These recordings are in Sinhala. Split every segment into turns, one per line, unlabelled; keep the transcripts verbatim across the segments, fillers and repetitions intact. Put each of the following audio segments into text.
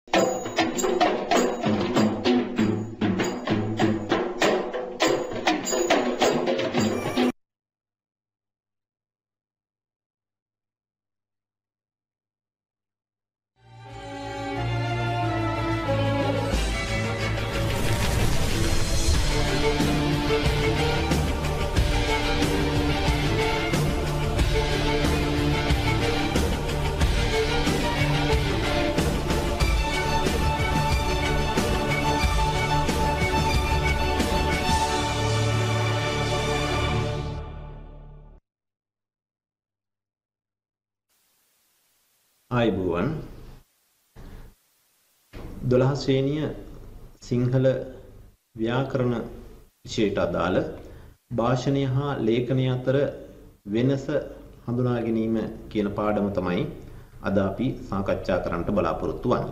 ආයුබෝවන් දොළහ ශ්‍රේණිය සිංහල ව්‍යාකරණ විෂයට අදාළ භාෂණය හා ලේඛනය අතර වෙනස හඳුනා ගැනීම කියන පාඩම තමයි අද අපි සාකච්ඡා කරන්නට බලාපොරොත්තු වෙන්නේ.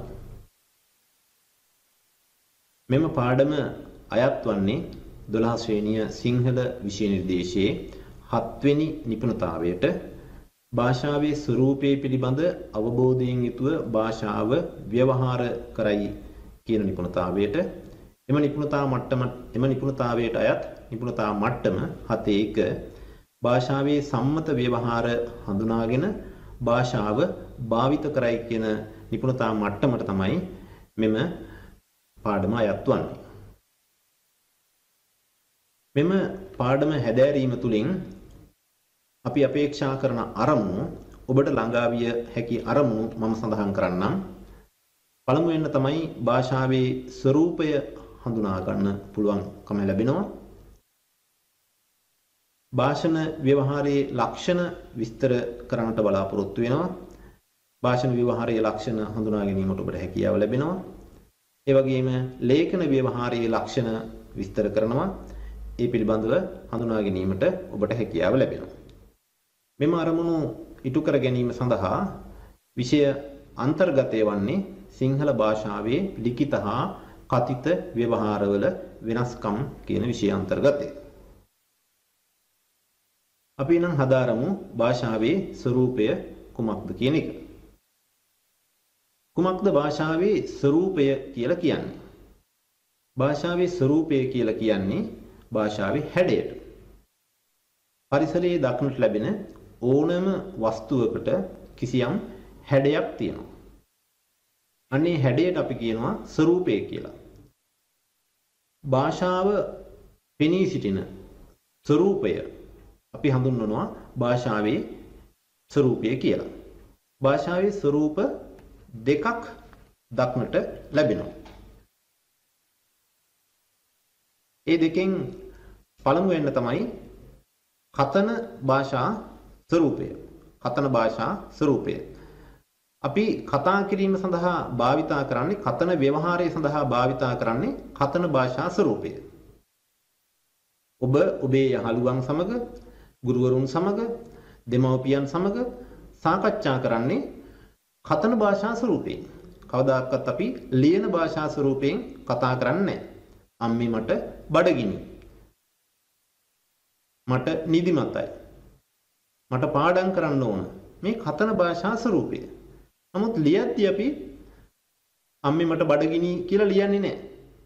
මෙම පාඩම අයත් වන්නේ දොළහ ශ්‍රේණිය සිංහල විෂය නිර්දේශයේ හත් වෙනි නිපුණතාවයට භාෂාවේ ස්වරූපයේ පිළිබඳ අවබෝධයෙන් යුතුව භාෂාව ව්‍යවහාර කරයි කියන නිපුණතාවයට එම නිපුණතා මට්ටම එම නිපුණතාවයට අයත් නිපුණතා මට්ටම හත එක භාෂාවේ සම්මත ව්‍යවහාර හඳුනාගෙන භාෂාව භාවිත කරයි කියන නිපුණතා මට්ටමට තමයි මෙම පාඩම අයත් වන්නේ. මෙම පාඩම හැදෑරීම තුළින් අපි අපේක්ෂා කරන අරමුණු ඔබට ළඟා විය හැකි අරමුණු මම සඳහන් කරන්නම්. පළමුවෙන් තමයි භාෂාවේ ස්වරූපය හඳුනා ගන්න පුළුවන්කම ලැබෙනවා. භාෂණ ව්‍යවහාරයේ ලක්ෂණ විස්තර කරන්නට බලාපොරොත්තු වෙනවා. භාෂණ ව්‍යවහාරයේ ලක්ෂණ හඳුනා ගැනීමට ඔබට හැකියාව ලැබෙනවා. ඒ වගේම ලේඛන ව්‍යවහාරයේ ලක්ෂණ විස්තර කරනවා. ඒ පිළිබඳව හඳුනා ගැනීමට ඔබට හැකියාව ලැබෙනවා. මෙම අරමුණු ඉටු කර ගැනීම සඳහා විෂය අන්තර්ගතය වන්නේ සිංහල භාෂාවේ ලිඛිත හා කථිත ව්‍යවහාරවල වෙනස්කම් කියන විෂය අන්තර්ගතය. අපි නම් හදාරමු භාෂාවේ ස්වරූපය කුමක්ද කියන එක. කුමක්ද භාෂාවේ ස්වරූපය කියලා කියන්නේ? භාෂාවේ ස්වරූපය කියලා කියන්නේ භාෂාවේ හැඩයට. පරිසරයේ දක්නට ලැබෙන ඕනෑම වස්තුවකට කිසියම් හැඩයක් තියෙනවා. අනේ හැඩයට අපි කියනවා ස්වරූපය කියලා. භාෂාව පෙනී සිටින ස්වරූපය අපි හඳුන්වනවා භාෂාවේ ස්වරූපය කියලා. භාෂාවේ ස්වරූප දෙකක් දක්නට ලැබෙනවා. ඒ දෙකෙන් පළමුවෙන් තමයි කතන භාෂා ස්වරූපය. කතන භාෂා ස්වරූපය. අපි කතා කිරීම සඳහා භාවිතා කරන්නේ කතන ව්‍යවහාරය සඳහා භාවිතා කරන්නේ කතන භාෂා ස්වරූපය. ඔබ ඔබේ යහළුවන් සමග, ගුරුවරුන් සමග, දෙමව්පියන් සමග සාකච්ඡා කරන්නේ කතන භාෂා ස්වරූපයෙන්. කවදාකවත් අපි ලියන භාෂා ස්වරූපයෙන් කතා කරන්නේ නැහැ. අම්මේ මට බඩගිනි. මට නිදිමතයි. මට පාඩම් කරන්න ඕන. මේ කතන භාෂා ස්වරූපය. නමුත් ලියද්දී අපි අම්මේ මට බඩගිනි කියලා ලියන්නේ නැහැ.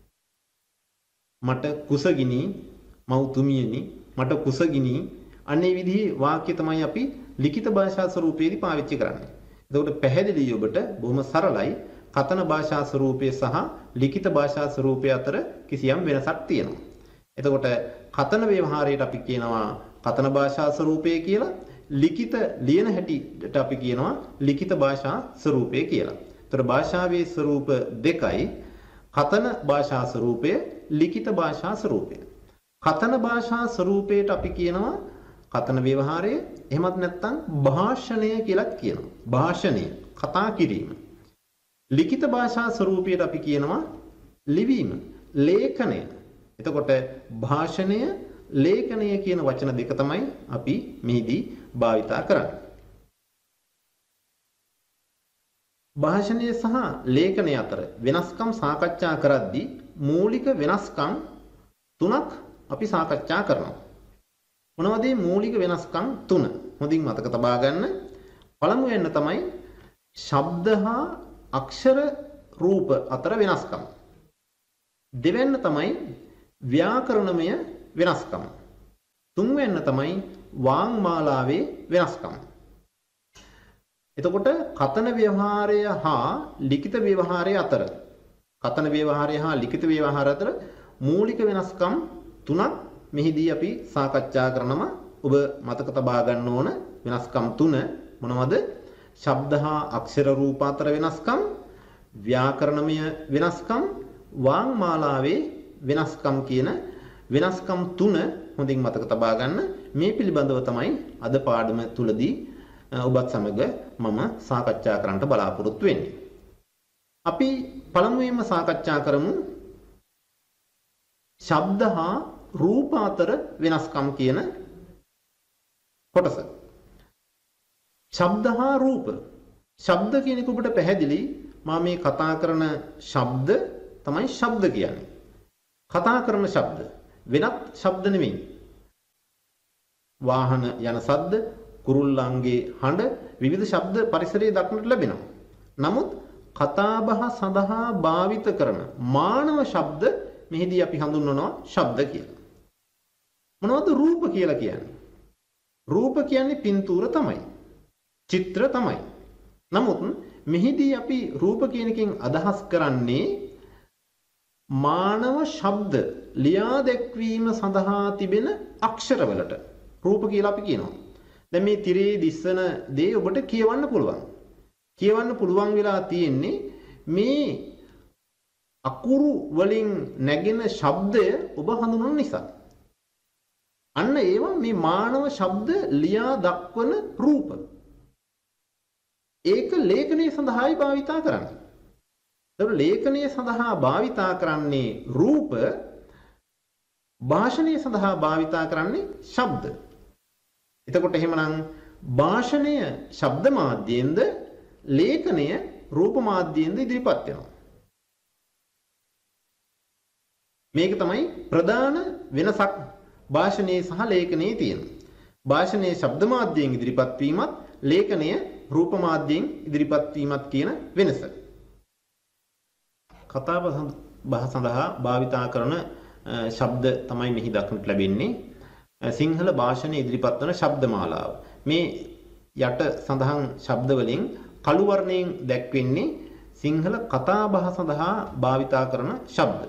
මට කුසගිනි, මව් තුමියනි, මට කුසගිනි අනේ විදිහේ වාක්‍ය තමයි අපි ලිඛිත භාෂා ස්වරූපයේදී පාවිච්චි කරන්නේ. එතකොට පැහැදිලියි ඔබට බොහොම සරලයි කතන භාෂා ස්වරූපය සහ ලිඛිත භාෂා ස්වරූපය අතර කිසියම් වෙනසක් තියෙනවා. එතකොට කතන ව්‍යවහාරයට අපි කියනවා කතන භාෂා ස්වරූපය කියලා. ලිඛිත ලියන හැටියට අපි කියනවා ලිඛිත භාෂා ස්වරූපය කියලා. ඒතර භාෂාවේ ස්වරූප දෙකයි. කතන භාෂා ස්වරූපය, ලිඛිත භාෂා ස්වරූපය. කතන භාෂා ස්වරූපයට අපි කියනවා කතන ව්‍යවහාරය, එහෙමත් නැත්නම් භාෂණය කියලාත් කියනවා. භාෂණය, කතා කිරීම. ලිඛිත භාෂා ස්වරූපයට අපි කියනවා ලිවීම, ලේඛනය. එතකොට භාෂණය, ලේඛනය කියන වචන දෙක තමයි අපි මෙහිදී භාවිතා කරන්නේ. භාෂණය සහ ලේඛනය අතර වෙනස්කම් සාකච්ඡා කරද්දී මූලික වෙනස්කම් තුනක් අපි සාකච්ඡා කරනවා. මොනවද මේ මූලික වෙනස්කම් තුන? හොඳින් මතක තබා ගන්න. පළමුවෙන් තමයි ශබ්ද හා අක්ෂර රූප අතර වෙනස්කම. දෙවැන්න තමයි ව්‍යාකරණමය වෙනස්කම. තුන්වැන්න තමයි වාංමාලාවේ වෙනස්කම. එතකොට කතන ව්‍යවහාරය හා ලිඛිත ව්‍යවහාරය අතර කතන ව්‍යවහාරය හා ලිඛිත ව්‍යවහාරය අතර මූලික වෙනස්කම් තුනක් මෙහිදී අපි සාකච්ඡා කරනවා. ඔබ මතක තබා ගන්න ඕන වෙනස්කම් තුන මොනවද? ශබ්ද හා අක්ෂර රූප අතර වෙනස්කම්, ව්‍යාකරණමය වෙනස්කම්, වාංමාලාවේ වෙනස්කම් කියන වෙනස්කම් තුන හොඳින් මතක තබා ගන්න. මේ පිළිබඳව තමයි අද පාඩම තුලදී ඔබත් සමග මම සාකච්ඡා කරන්නට බලාපොරොත්තු වෙන්නේ. අපි පළමුවෙන්ම සාකච්ඡා කරමු ශබ්ද හා රූප අතර වෙනස්කම් කියන කොටස. ශබ්ද හා රූප. ශබ්ද කියන එක ඔබට පැහැදිලි. මා මේ කතා කරන ශබ්ද තමයි ශබ්ද කියන්නේ. කතා කරන ශබ්ද වෙනත් ශබ්ද නෙමෙයි. වාහන යන ශබ්ද, කුරුල්ලන්ගේ හඬ, විවිධ ශබ්ද පරිසරයේ දක්නට ලැබෙනවා. නමුත් කතාබහ සඳහා භාවිත කරන මානව ශබ්ද මෙහිදී අපි හඳුන්වනවා ශබ්ද කියලා. මොනවද රූප කියලා කියන්නේ? රූප කියන්නේ පින්තූර තමයි. චිත්‍ර තමයි. නමුත් මෙහිදී අපි රූප කියන එකෙන් අදහස් කරන්නේ මානව ශබ්ද ලියා දැක්වීම සඳහා තිබෙන අක්ෂරවලට රූප කියලා අපි කියනවා. දැන් මේ තිරේ දිස්සන දේ ඔබට කියවන්න පුළුවන්. කියවන්න පුළුවන් වෙලා තියෙන්නේ මේ අකුරු වලින් නැගෙන ශබ්දය ඔබ හඳුනන නිසා. අන්න ඒවා මේ මානව ශබ්ද ලියා දක්වන රූප. ඒක ලේඛනයේ සඳහායි භාවිතා කරන්නේ. ඒතකොට ලේඛනයේ සඳහා භාවිතා කරන්නේ රූප, භාෂණය සඳහා භාවිතා කරන්නේ ශබ්ද. එතකොට එහෙමනම් භාෂණය ශබ්ද මාධ්‍යයෙන්ද ලේඛනය රූප මාධ්‍යයෙන්ද ඉදිරිපත් වෙනවා. මේක තමයි ප්‍රධාන වෙනසක් භාෂණයේ සහ ලේඛනයේ තියෙන. භාෂණයේ ශබ්ද මාධ්‍යයෙන් ඉදිරිපත් වීමත් ලේඛනය රූප මාධ්‍යයෙන් ඉදිරිපත් වීමත් කියන වෙනස. කතා බහ සඳහා භාවිතා කරන ශබ්ද තමයි මෙහි දක්නට ලැබෙන්නේ. සිංහල භාෂණයේ ඉදිරිපත් වන ශබ්ද මාලාව. මේ යට සඳහන් ශබ්ද වලින් කළු වර්ණයෙන් දැක්වෙන්නේ සිංහල කතා බහ සඳහා භාවිතා කරන ශබ්ද.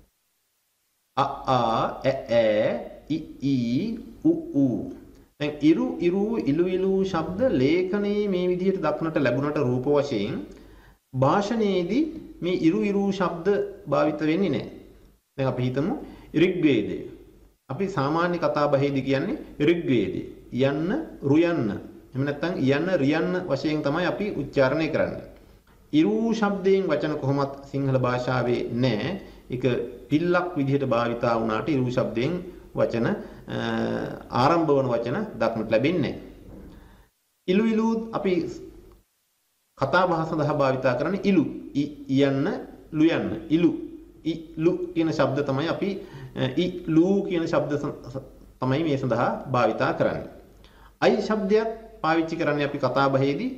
අ ආ ඈ ඈ ඉ ඊ උ ඌ. දැන් ඉරු ඉරු ඉලු ඉලු ශබ්ද ලේඛනයේ මේ විදිහට දක්නට ලැබුණට රූප වශයෙන් භාෂණයේදී මේ ඉරු ඉරු ශබ්ද භාවිත වෙන්නේ නැහැ. දැන් අපි හිතමු ඍග්වේදය. අපි සාමාන්‍ය කතා බහේදී කියන්නේ ඍග්වේදය. යන්න රුයන්න. එහෙම නැත්නම් යන්න රියන්න වශයෙන් තමයි අපි උච්චාරණය කරන්නේ. ඉරු ශබ්දයෙන් වචන කොහොමත් සිංහල භාෂාවේ නැහැ. ඒක පිල්ලක් විදිහට භාවිතා වුණාට ඉරු ශබ්දයෙන් වචන ආරම්භ වන වචන දක්නට ලැබෙන්නේ නැහැ. ඉලු ඉලු අපි කතා බහ සඳහා භාවිතා කරන්නේ ඉලු. යන්න ලුයන්න. ඉලු ඉලු කියන ශබ්ද තමයි අපි ඉලු කියන ශබ්ද තමයි මේ සඳහා භාවිතා කරන්නේ. අයි ශබ්දයක් පාවිච්චි කරන්නේ අපි කතා බහේදී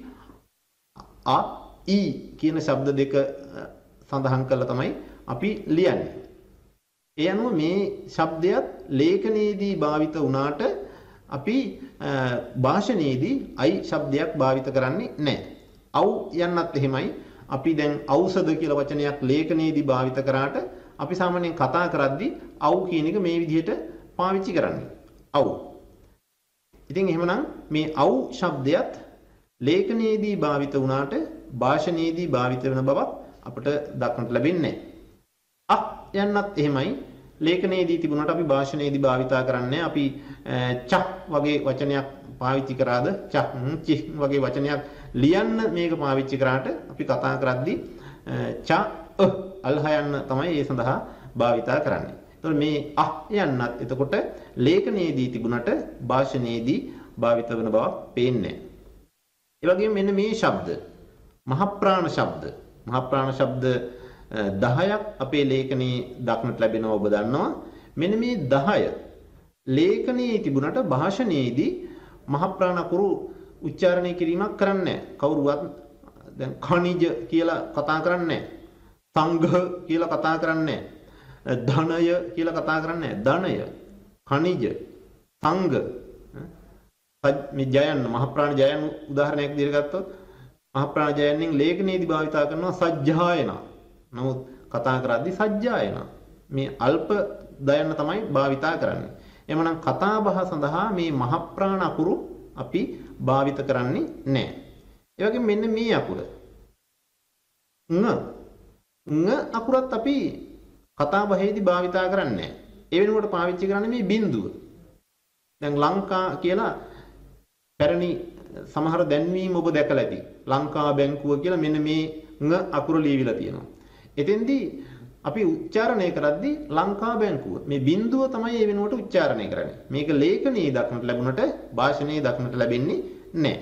අ ඊ කියන ශබ්ද දෙක සඳහන් කරලා තමයි අපි ලියන්නේ. ඒ අනුව මේ ශබ්දයක් ලේඛනයේදී භාවිත වුණාට අපි භාෂණයේදී අයි ශබ්දයක් භාවිත කරන්නේ නැහැ. අව් යන්නත් එහෙමයි. අපි දැන් ඖෂධ කියලා වචනයක් ලේඛනයේදී භාවිත කරාට අපි සාමාන්‍යයෙන් කතා කරද්දී අව් කියන එක මේ විදිහට පාවිච්චි කරන්නේ. අව්. ඉතින් එහෙමනම් මේ අව් ශබ්දයක් ලේඛනයේදී භාවිත වුණාට භාෂණයේදී භාවිත වෙන බවක් අපට දක්නට ලැබෙන්නේ නැහැ. අ යන්නත් එහෙමයි. ලේඛනයේදී තිබුණාට අපි භාෂණයේදී භාවිතා කරන්නේ අපි ච වගේ වචනයක් පාවිච්චි කරාද ච චි වගේ වචනයක් ලියන්න මේක පාවිච්චි කරාට අපි කතා කරද්දී ච අ අල්හ යන්න තමයි ඒ සඳහා භාවිතා කරන්නේ. එතකොට මේ අ යන්නත් එතකොට ලේඛනයේදී තිබුණාට භාෂණයේදී භාවිත වෙන බවක් පේන්නේ නැහැ. ඒ වගේම මෙන්න මේ ශබ්ද මහ ප්‍රාණ ශබ්ද මහ ප්‍රාණ ශබ්ද දහයක් අපේ ලේඛනයේ දක්නට ලැබෙනවා ඔබ දන්නවා. මෙන්න මේ දහය ලේඛනයේ තිබුණට භාෂණයේදී මහ ප්‍රාණ අකුරු උච්චාරණය කිරීමක් කරන්නේ නැහැ. කවුරුවත් දැන් ඛනිජ කියලා කතා කරන්නේ නැහැ. සංඝ කියලා කතා කරන්නේ ධනය කියලා කතා කරන්නේ ධනය, khනිජ, සංඝ. මේ ජයන් මහ ප්‍රාණ ජයන් උදාහරණයක් විදිහට ගත්තොත් මහ ප්‍රාණ ජයන්ෙන් ලේඛනයේදී භාවිතා කරනවා සජ්ජායන. නමුත් කතා කරද්දී සජ්ජායන. මේ අල්ප දයන්න තමයි භාවිතා කරන්නේ. එමනම් කතා බහ සඳහා මේ මහ ප්‍රාණ අකුරු අපි භාවිත කරන්නේ නැහැ. ඒ වගේම මෙන්න මේ අකුර ං ං අකුරත් අපි කතා බහේදී භාවිතා කරන්නේ නැහැ. ඒ වෙනුවට පාවිච්චි කරන්නේ මේ බිඳුව. දැන් ලංකා කියලා පැරණි සමහර දැන්වීම් ඔබ දැකලා ඇති. ලංකා බැංකුව කියලා මෙන්න මේ ං අකුර ලියවිලා තියෙනවා. එතෙන්දී අපි උච්චාරණය කරද්දී ලංකා බැංකුව මේ බිඳුව තමයි ඒ වෙනුවට උච්චාරණය කරන්නේ. මේක ලේඛනයේ දක්නට ලැබුණට භාෂණයේ දක්නට ලැබෙන්නේ නැහැ.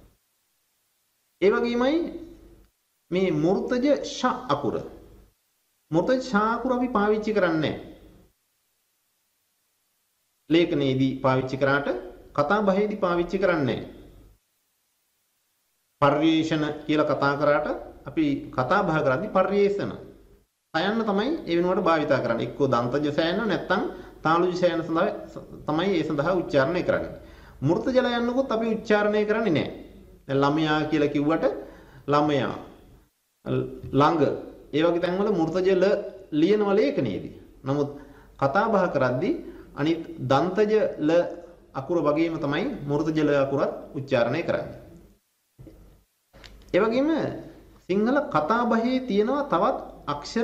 ඒ වගේමයි මේ මුර්තජ ෂ අකුර. මුර්තජ ෂ අකුර අපි පාවිච්චි කරන්නේ නැහැ. ලේඛනයේදී පාවිච්චි කරාට කතා බහේදී පාවිච්චි කරන්නේ නැහැ. පර්යේෂණ කියලා කතා කරාට අපි කතා බහ කරද්දී පර්යේෂණ සයන්න තමයි ඒ වෙනුවට භාවිතා කරන්නේ. එක්කෝ දන්තජ සයන්න නැත්නම් තාලුජ සයන්න සඳහා තමයි ඒ සඳහා උච්චාරණය කරන්නේ. මෘතජල යන්නකොත් අපි උච්චාරණය කරන්නේ නැහැ. දැන් ළමයා කියලා කිව්වට ළමයා ළඟ ඒ වගේ තැන්වල මෘතජල ලියනවා ලේඛනයේදී. නමුත් කතා බහ කරද්දී අනිත් දන්තජ ල අකුර වගේම තමයි මෘතජල අකුරත් උච්චාරණය කරන්නේ. ඒ වගේම සිංහල කතා බහේ තියෙනවා තවත් අක්ෂර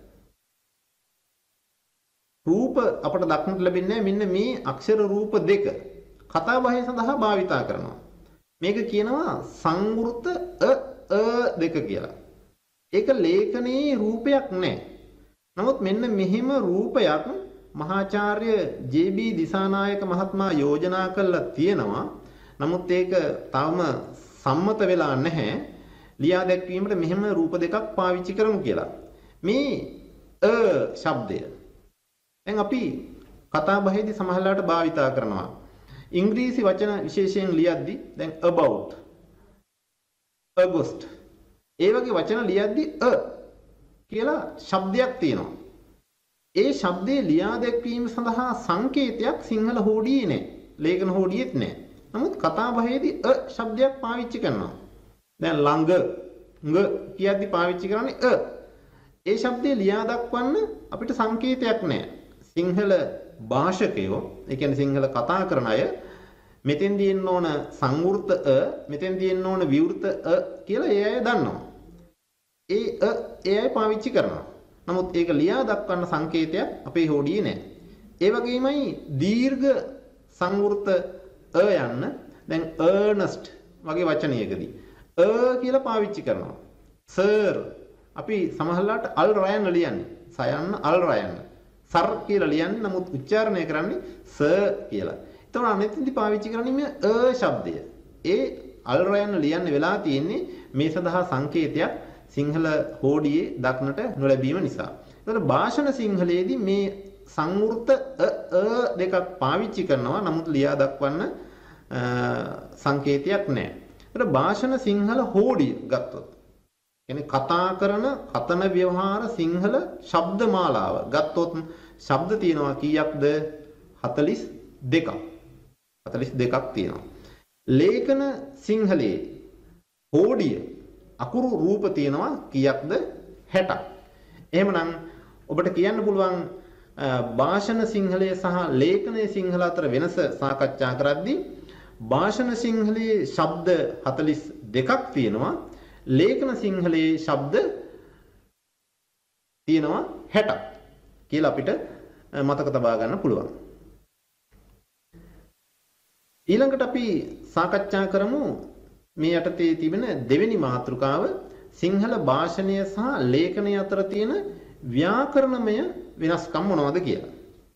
රූප අපට දක්නට ලැබෙන්නේ මෙන්න මේ අක්ෂර රූප දෙක කතා බහේ සඳහා භාවිතා කරනවා. මේක කියනවා සංවෘත අ අ දෙක කියලා. ඒක ලේඛනයේ රූපයක් නැහැ. නමුත් මෙන්න මෙහිම රූපයක් මහාචාර්ය ජේ.බී. දිසානායක මහත්මයා යෝජනා කළා තියෙනවා. නමුත් ඒක තවම සම්මත වෙලා නැහැ. ලියා දැක්වීමට මෙහෙම රූප දෙකක් පාවිච්චි කරමු කියලා. මේ අ ශබ්දය දැන් අපි කතා බහේදී සමහරලාට භාවිතා කරනවා. ඉංග්‍රීසි වචන විශේෂයෙන් ලියද්දී දැන් about august ඒ වගේ වචන ලියද්දී අ කියලා ශබ්දයක් තියෙනවා. ඒ ශබ්දේ ලියා දැක්වීම සඳහා සංකේතයක් සිංහල හෝඩියේ නැහැ. ලේඛන හෝඩියෙත් නැහැ. නමුත් කතා බහේදී අ ශබ්දයක් පාවිච්චි කරනවා. දැන් ළඟ ඟ කියද්දී පාවිච්චි කරන්නේ අ. ඒ ශබ්දේ ලියා දක්වන්න අපිට සංකේතයක් නැහැ. සිංහල භාෂකයෝ, ඒ කියන්නේ සිංහල කතා කරන අය මෙතෙන්දී එන්න ඕන සංවෘත අ, මෙතෙන්දී එන්න ඕන විවෘත අ කියලා ඒ අය දන්නවා. ඒ අ ඒ අය පාවිච්චි කරනවා. නමුත් ඒක ලියා දක්වන්න සංකේතයක් අපේ හෝඩියේ නැහැ. ඒ වගේමයි දීර්ඝ සංවෘත අ යන්න දැන් earnest වගේ වචනයකදී අ කියලා පාවිච්චි කරනවා. සර් අපි සමහරලාට අල් රයන් ලියන්නේ. සයන්න අල් රයන්. සර් කියලා ලියන්නේ නමුත් උච්චාරණය කරන්නේ ස කියලා. එතකොට අනෙත්දි පාවිච්චි කරන්නේ මේ අ ශබ්දය. ඒ අල් රයන් ලියන්න වෙලා තියෙන්නේ මේ සඳහා සංකේතයක් සිංහල හෝඩියේ දක්නට නොලැබීම නිසා. එතකොට භාෂණ සිංහලයේදී මේ සංවෘත අ අ දෙකක් පාවිච්චි කරනවා නමුත් ලියා දක්වන්න සංකේතයක් නැහැ. එතකොට භාෂණ සිංහල හෝඩිය ගත්තොත් කියන්නේ කතා කරන කතන ව්‍යවහාර සිංහල ශබ්ද මාලාව ගත්තොත් ශබ්ද තියෙනවා කීයක්ද? හතළිස් දෙකක්. හතළිස් දෙකක් තියෙනවා. ලේඛන සිංහලයේ හෝඩිය අකුරු රූප තියෙනවා කීයක්ද? හැටක්. එහෙමනම් ඔබට කියන්න පුළුවන් භාෂණ සිංහලයේ සහ ලේඛනයේ සිංහල අතර වෙනස සාකච්ඡා කරද්දී භාෂණ සිංහලයේ ශබ්ද හතළිස් දෙකක් තියෙනවා. ලේඛන සිංහලයේ ශබ්ද තියෙනවා හැටක් කියලා අපිට මතක තබා ගන්න පුළුවන්. ඊළඟට අපි සාකච්ඡා කරමු මේ යටතේ තිබෙන දෙවෙනි මාතෘකාව සිංහල භාෂණය සහ ලේඛනය අතර තියෙන ව්‍යාකරණමය වෙනස්කම් මොනවද කියලා.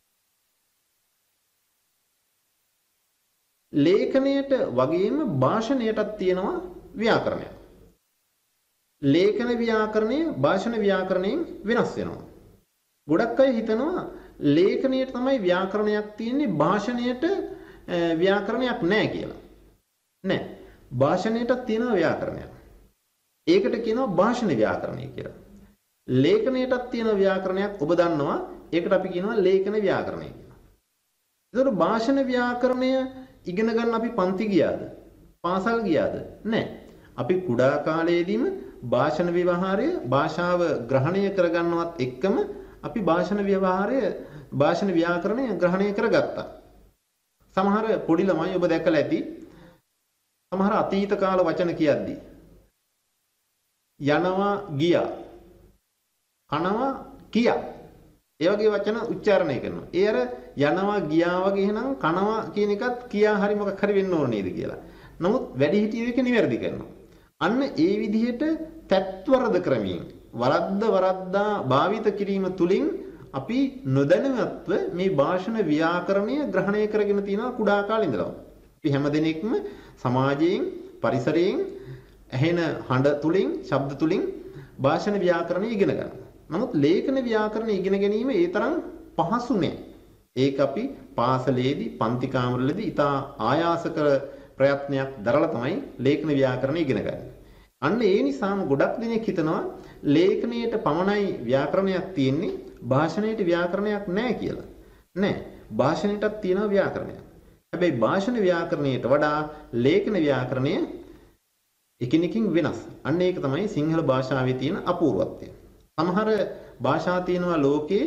ලේඛනයට වගේම භාෂණයටත් තියෙනවා ව්‍යාකරණයක්. ලේඛන ව්‍යාකරණය භාෂණ ව්‍යාකරණයෙන් වෙනස් වෙනවා. ගොඩක් අය හිතනවා ලේඛනයට තමයි ව්‍යාකරණයක් තියෙන්නේ භාෂණයට ව්‍යාකරණයක් නැහැ කියලා. නැහැ. භාෂණයටත් තියෙනවා ව්‍යාකරණයක්. ඒකට කියනවා භාෂණ ව්‍යාකරණය කියලා. ලේඛනයටත් තියෙන ව්‍යාකරණයක් ඔබ දන්නවා. ඒකට අපි කියනවා ලේඛන ව්‍යාකරණය කියලා. ඒතකොට භාෂණ ව්‍යාකරණය ඉගෙන ගන්න අපි පන්ති ගියාද? පාසල් ගියාද? නැහැ. අපි කුඩා කාලයේදීම භාෂණ ව්‍යවහාරය භාෂාව ග්‍රහණය කරගන්නවත් එක්කම අපි භාෂණ ව්‍යවහාරය භාෂණ ව්‍යාකරණය ග්‍රහණය කරගත්තා. සමහර පොඩි ළමයි ඔබ දැකලා ඇති සමහර අතීත කාල වචන කියද්දී යනවා ගියා කනවා කියා ඒ වගේ වචන උච්චාරණය කරනවා. ඒ අර යනවා ගියා වගේ එහෙනම් කනවා කියන එකත් කියා හරි මොකක් හරි වෙන්න ඕන නේද කියලා. නමුත් වැඩිහිටියෝ එක නිවැරදි කරනවා. අන්න ඒ විදිහට තත්වරද ක්‍රමයෙන් වරද්ද වරද්දා භාවිත කිරීම තුලින් අපි නොදැනුවත්ව මේ භාෂණ ව්‍යාකරණය ග්‍රහණය කරගෙන තියෙනවා කුඩා කාලේ ඉඳලා. අපි හැමදෙනෙක්ම සමාජයෙන් පරිසරයෙන් ඇහෙන හඬ තුලින් ශබ්ද තුලින් භාෂණ ව්‍යාකරණය ඉගෙන ගන්නවා. නමුත් ලේඛන ව්‍යාකරණය ඉගෙන ගැනීම ඒ තරම් පහසු නෑ. ඒක අපි පාසලේදී පන්ති කාමරවලදී ඉතා ආයාසකර ප්‍රයත්නයක් දරලා තමයි ලේඛන ව්‍යාකරණය ඉගෙන ගන්න. අන්න ඒ නිසාම ගොඩක් දෙනෙක් හිතනවා ලේඛනයට පමණයි ව්‍යාකරණයක් තියෙන්නේ භාෂණයට ව්‍යාකරණයක් නැහැ කියලා. නෑ. භාෂණයටත් තියෙනවා ව්‍යාකරණයක්. හැබැයි භාෂණ ව්‍යාකරණයට වඩා ලේඛන ව්‍යාකරණය එකිනෙකින් වෙනස්. අන්න ඒක තමයි සිංහල භාෂාවේ තියෙන අපූර්වත්වය. සමහර භාෂා තියෙනවා ලෝකේ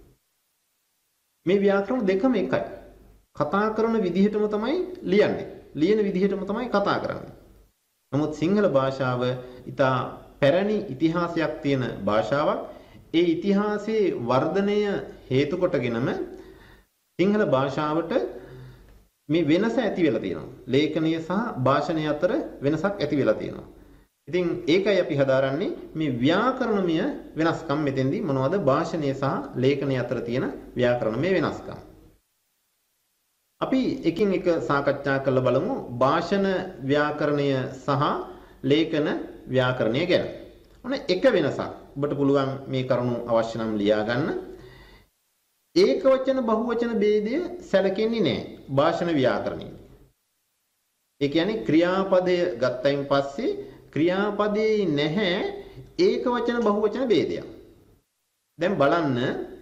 මේ ව්‍යාකරණ දෙකම එකයි. කතා කරන විදිහටම තමයි ලියන්නේ. ලියන විදිහටම තමයි කතා කරන්නේ. නමුත් සිංහල භාෂාව ඉතා පැරණි ඉතිහාසයක් තියෙන භාෂාවක්. ඒ ඉතිහාසයේ වර්ධනය හේතු කොටගෙනම සිංහල භාෂාවට මේ වෙනස ඇති වෙලා තියෙනවා. ලේඛනය සහ භාෂණය අතර වෙනසක් ඇති වෙලා තියෙනවා. ඉතින් ඒකයි අපි හදාරන්නේ මේ ව්‍යාකරණමය වෙනස්කම් මෙතෙන්දී මොනවද භාෂණය සහ ලේඛනය අතර තියෙන ව්‍යාකරණමය වෙනස්කම්. අපි එකින් එක සාකච්ඡා කරලා බලමු භාෂණ ව්‍යාකරණය සහ ලේඛන ව්‍යාකරණය ගැන. ඔන්න එක වෙනසක්. ඔබට පුළුවන් මේ කරුණු අවශ්‍ය නම් ලියා ගන්න. ඒක වචන බහුවචන ભેදය සැලකෙන්නේ නැහැ භාෂණ ව්‍යාකරණයේ. ඒ කියන්නේ ක්‍රියාපදය ගත්තයින් පස්සේ ක්‍රියාපදයේ නැහැ ඒක වචන බහුවචන ભેදයක්. දැන් බලන්න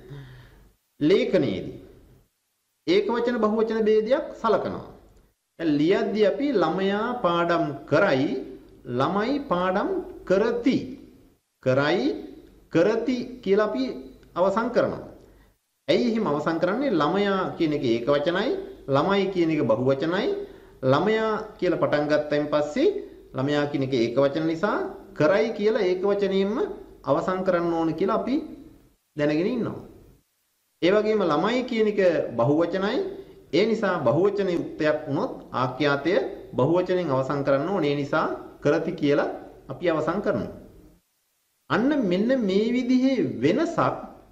ලේඛනයේදී ඒක වචන බහුවචන ભેදයක් සලකනවා. දැන් ලියද්දී අපි ළමයා පාඩම් කරයි ළමයි පාඩම් කරති කරයි කරති කියලා අපි අවසන් කරනවා. ඇයි එහෙම අවසන් කරන්නේ? ළමයා කියන එක ඒක වචනයි ළමයි කියන එක බහුවචනයි. ළමයා කියලා පටන් ගත්තයින් පස්සේ ළමයා කියන එක ඒක වචන නිසා කරයි කියලා ඒක වචනයෙන්ම අවසන් කරන්න ඕන කියලා අපි දැනගෙන ඉන්නවා. ඒ වගේම ළමයි කියන එක බහුවචනයි. ඒ නිසා බහුවචන යුක්තයක් වුණොත් ආඛ්‍යාතය බහුවචනෙන් අවසන් කරන්න ඕනේ. ඒ නිසා කරති කියලා අපි අවසන් කරනවා. අන්න මෙන්න මේ විදිහේ වෙනසක්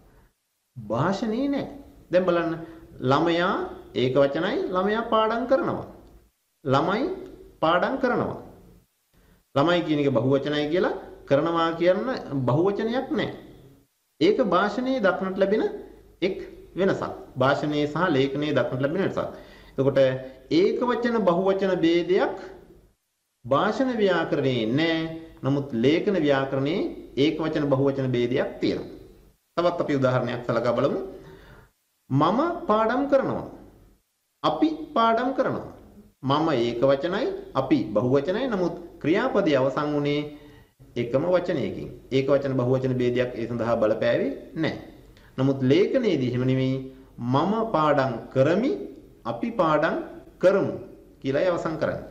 භාෂණේ නැහැ. දැන් බලන්න ළමයා ඒක වචනයි ළමයා පාඩම් කරනවා. ළමයි පාඩම් කරනවා. ළමයි කියන එක බහුවචනයි කියලා කරනවා කියන බහුවචනයක් නැහැ. ඒක භාෂණයේ දක්නට ලැබෙන එක් වෙනසක්. භාෂණයේ සහ ලේඛනයේ දක්නට ලැබෙන වෙනසක්. එතකොට ඒක වචන බහුවචන ભેදයක් භාෂණ ව්‍යාකරණයේ නැහැ. නමුත් ලේඛන ව්‍යාකරණයේ ඒක වචන බහුවචන ભેදයක් තියෙනවා. තවත් අපි උදාහරණයක් සලකා බලමු. මම පාඩම් කරනවා. අපි පාඩම් කරනවා. මම ඒක වචනයි අපි බහුවචනයි. නමුත් ක්‍රියාපදයේ අවසන් වුණේ එකම වචනයකින්. ඒක වචන බහුවචන ભેදයක් ඒ සඳහා බලපෑවේ නැහැ. නමුත් ලේඛනයේදී එහෙම නෙමෙයි මම පාඩම් කරමි අපි පාඩම් කරමු කියලායි අවසන් කරන්නේ.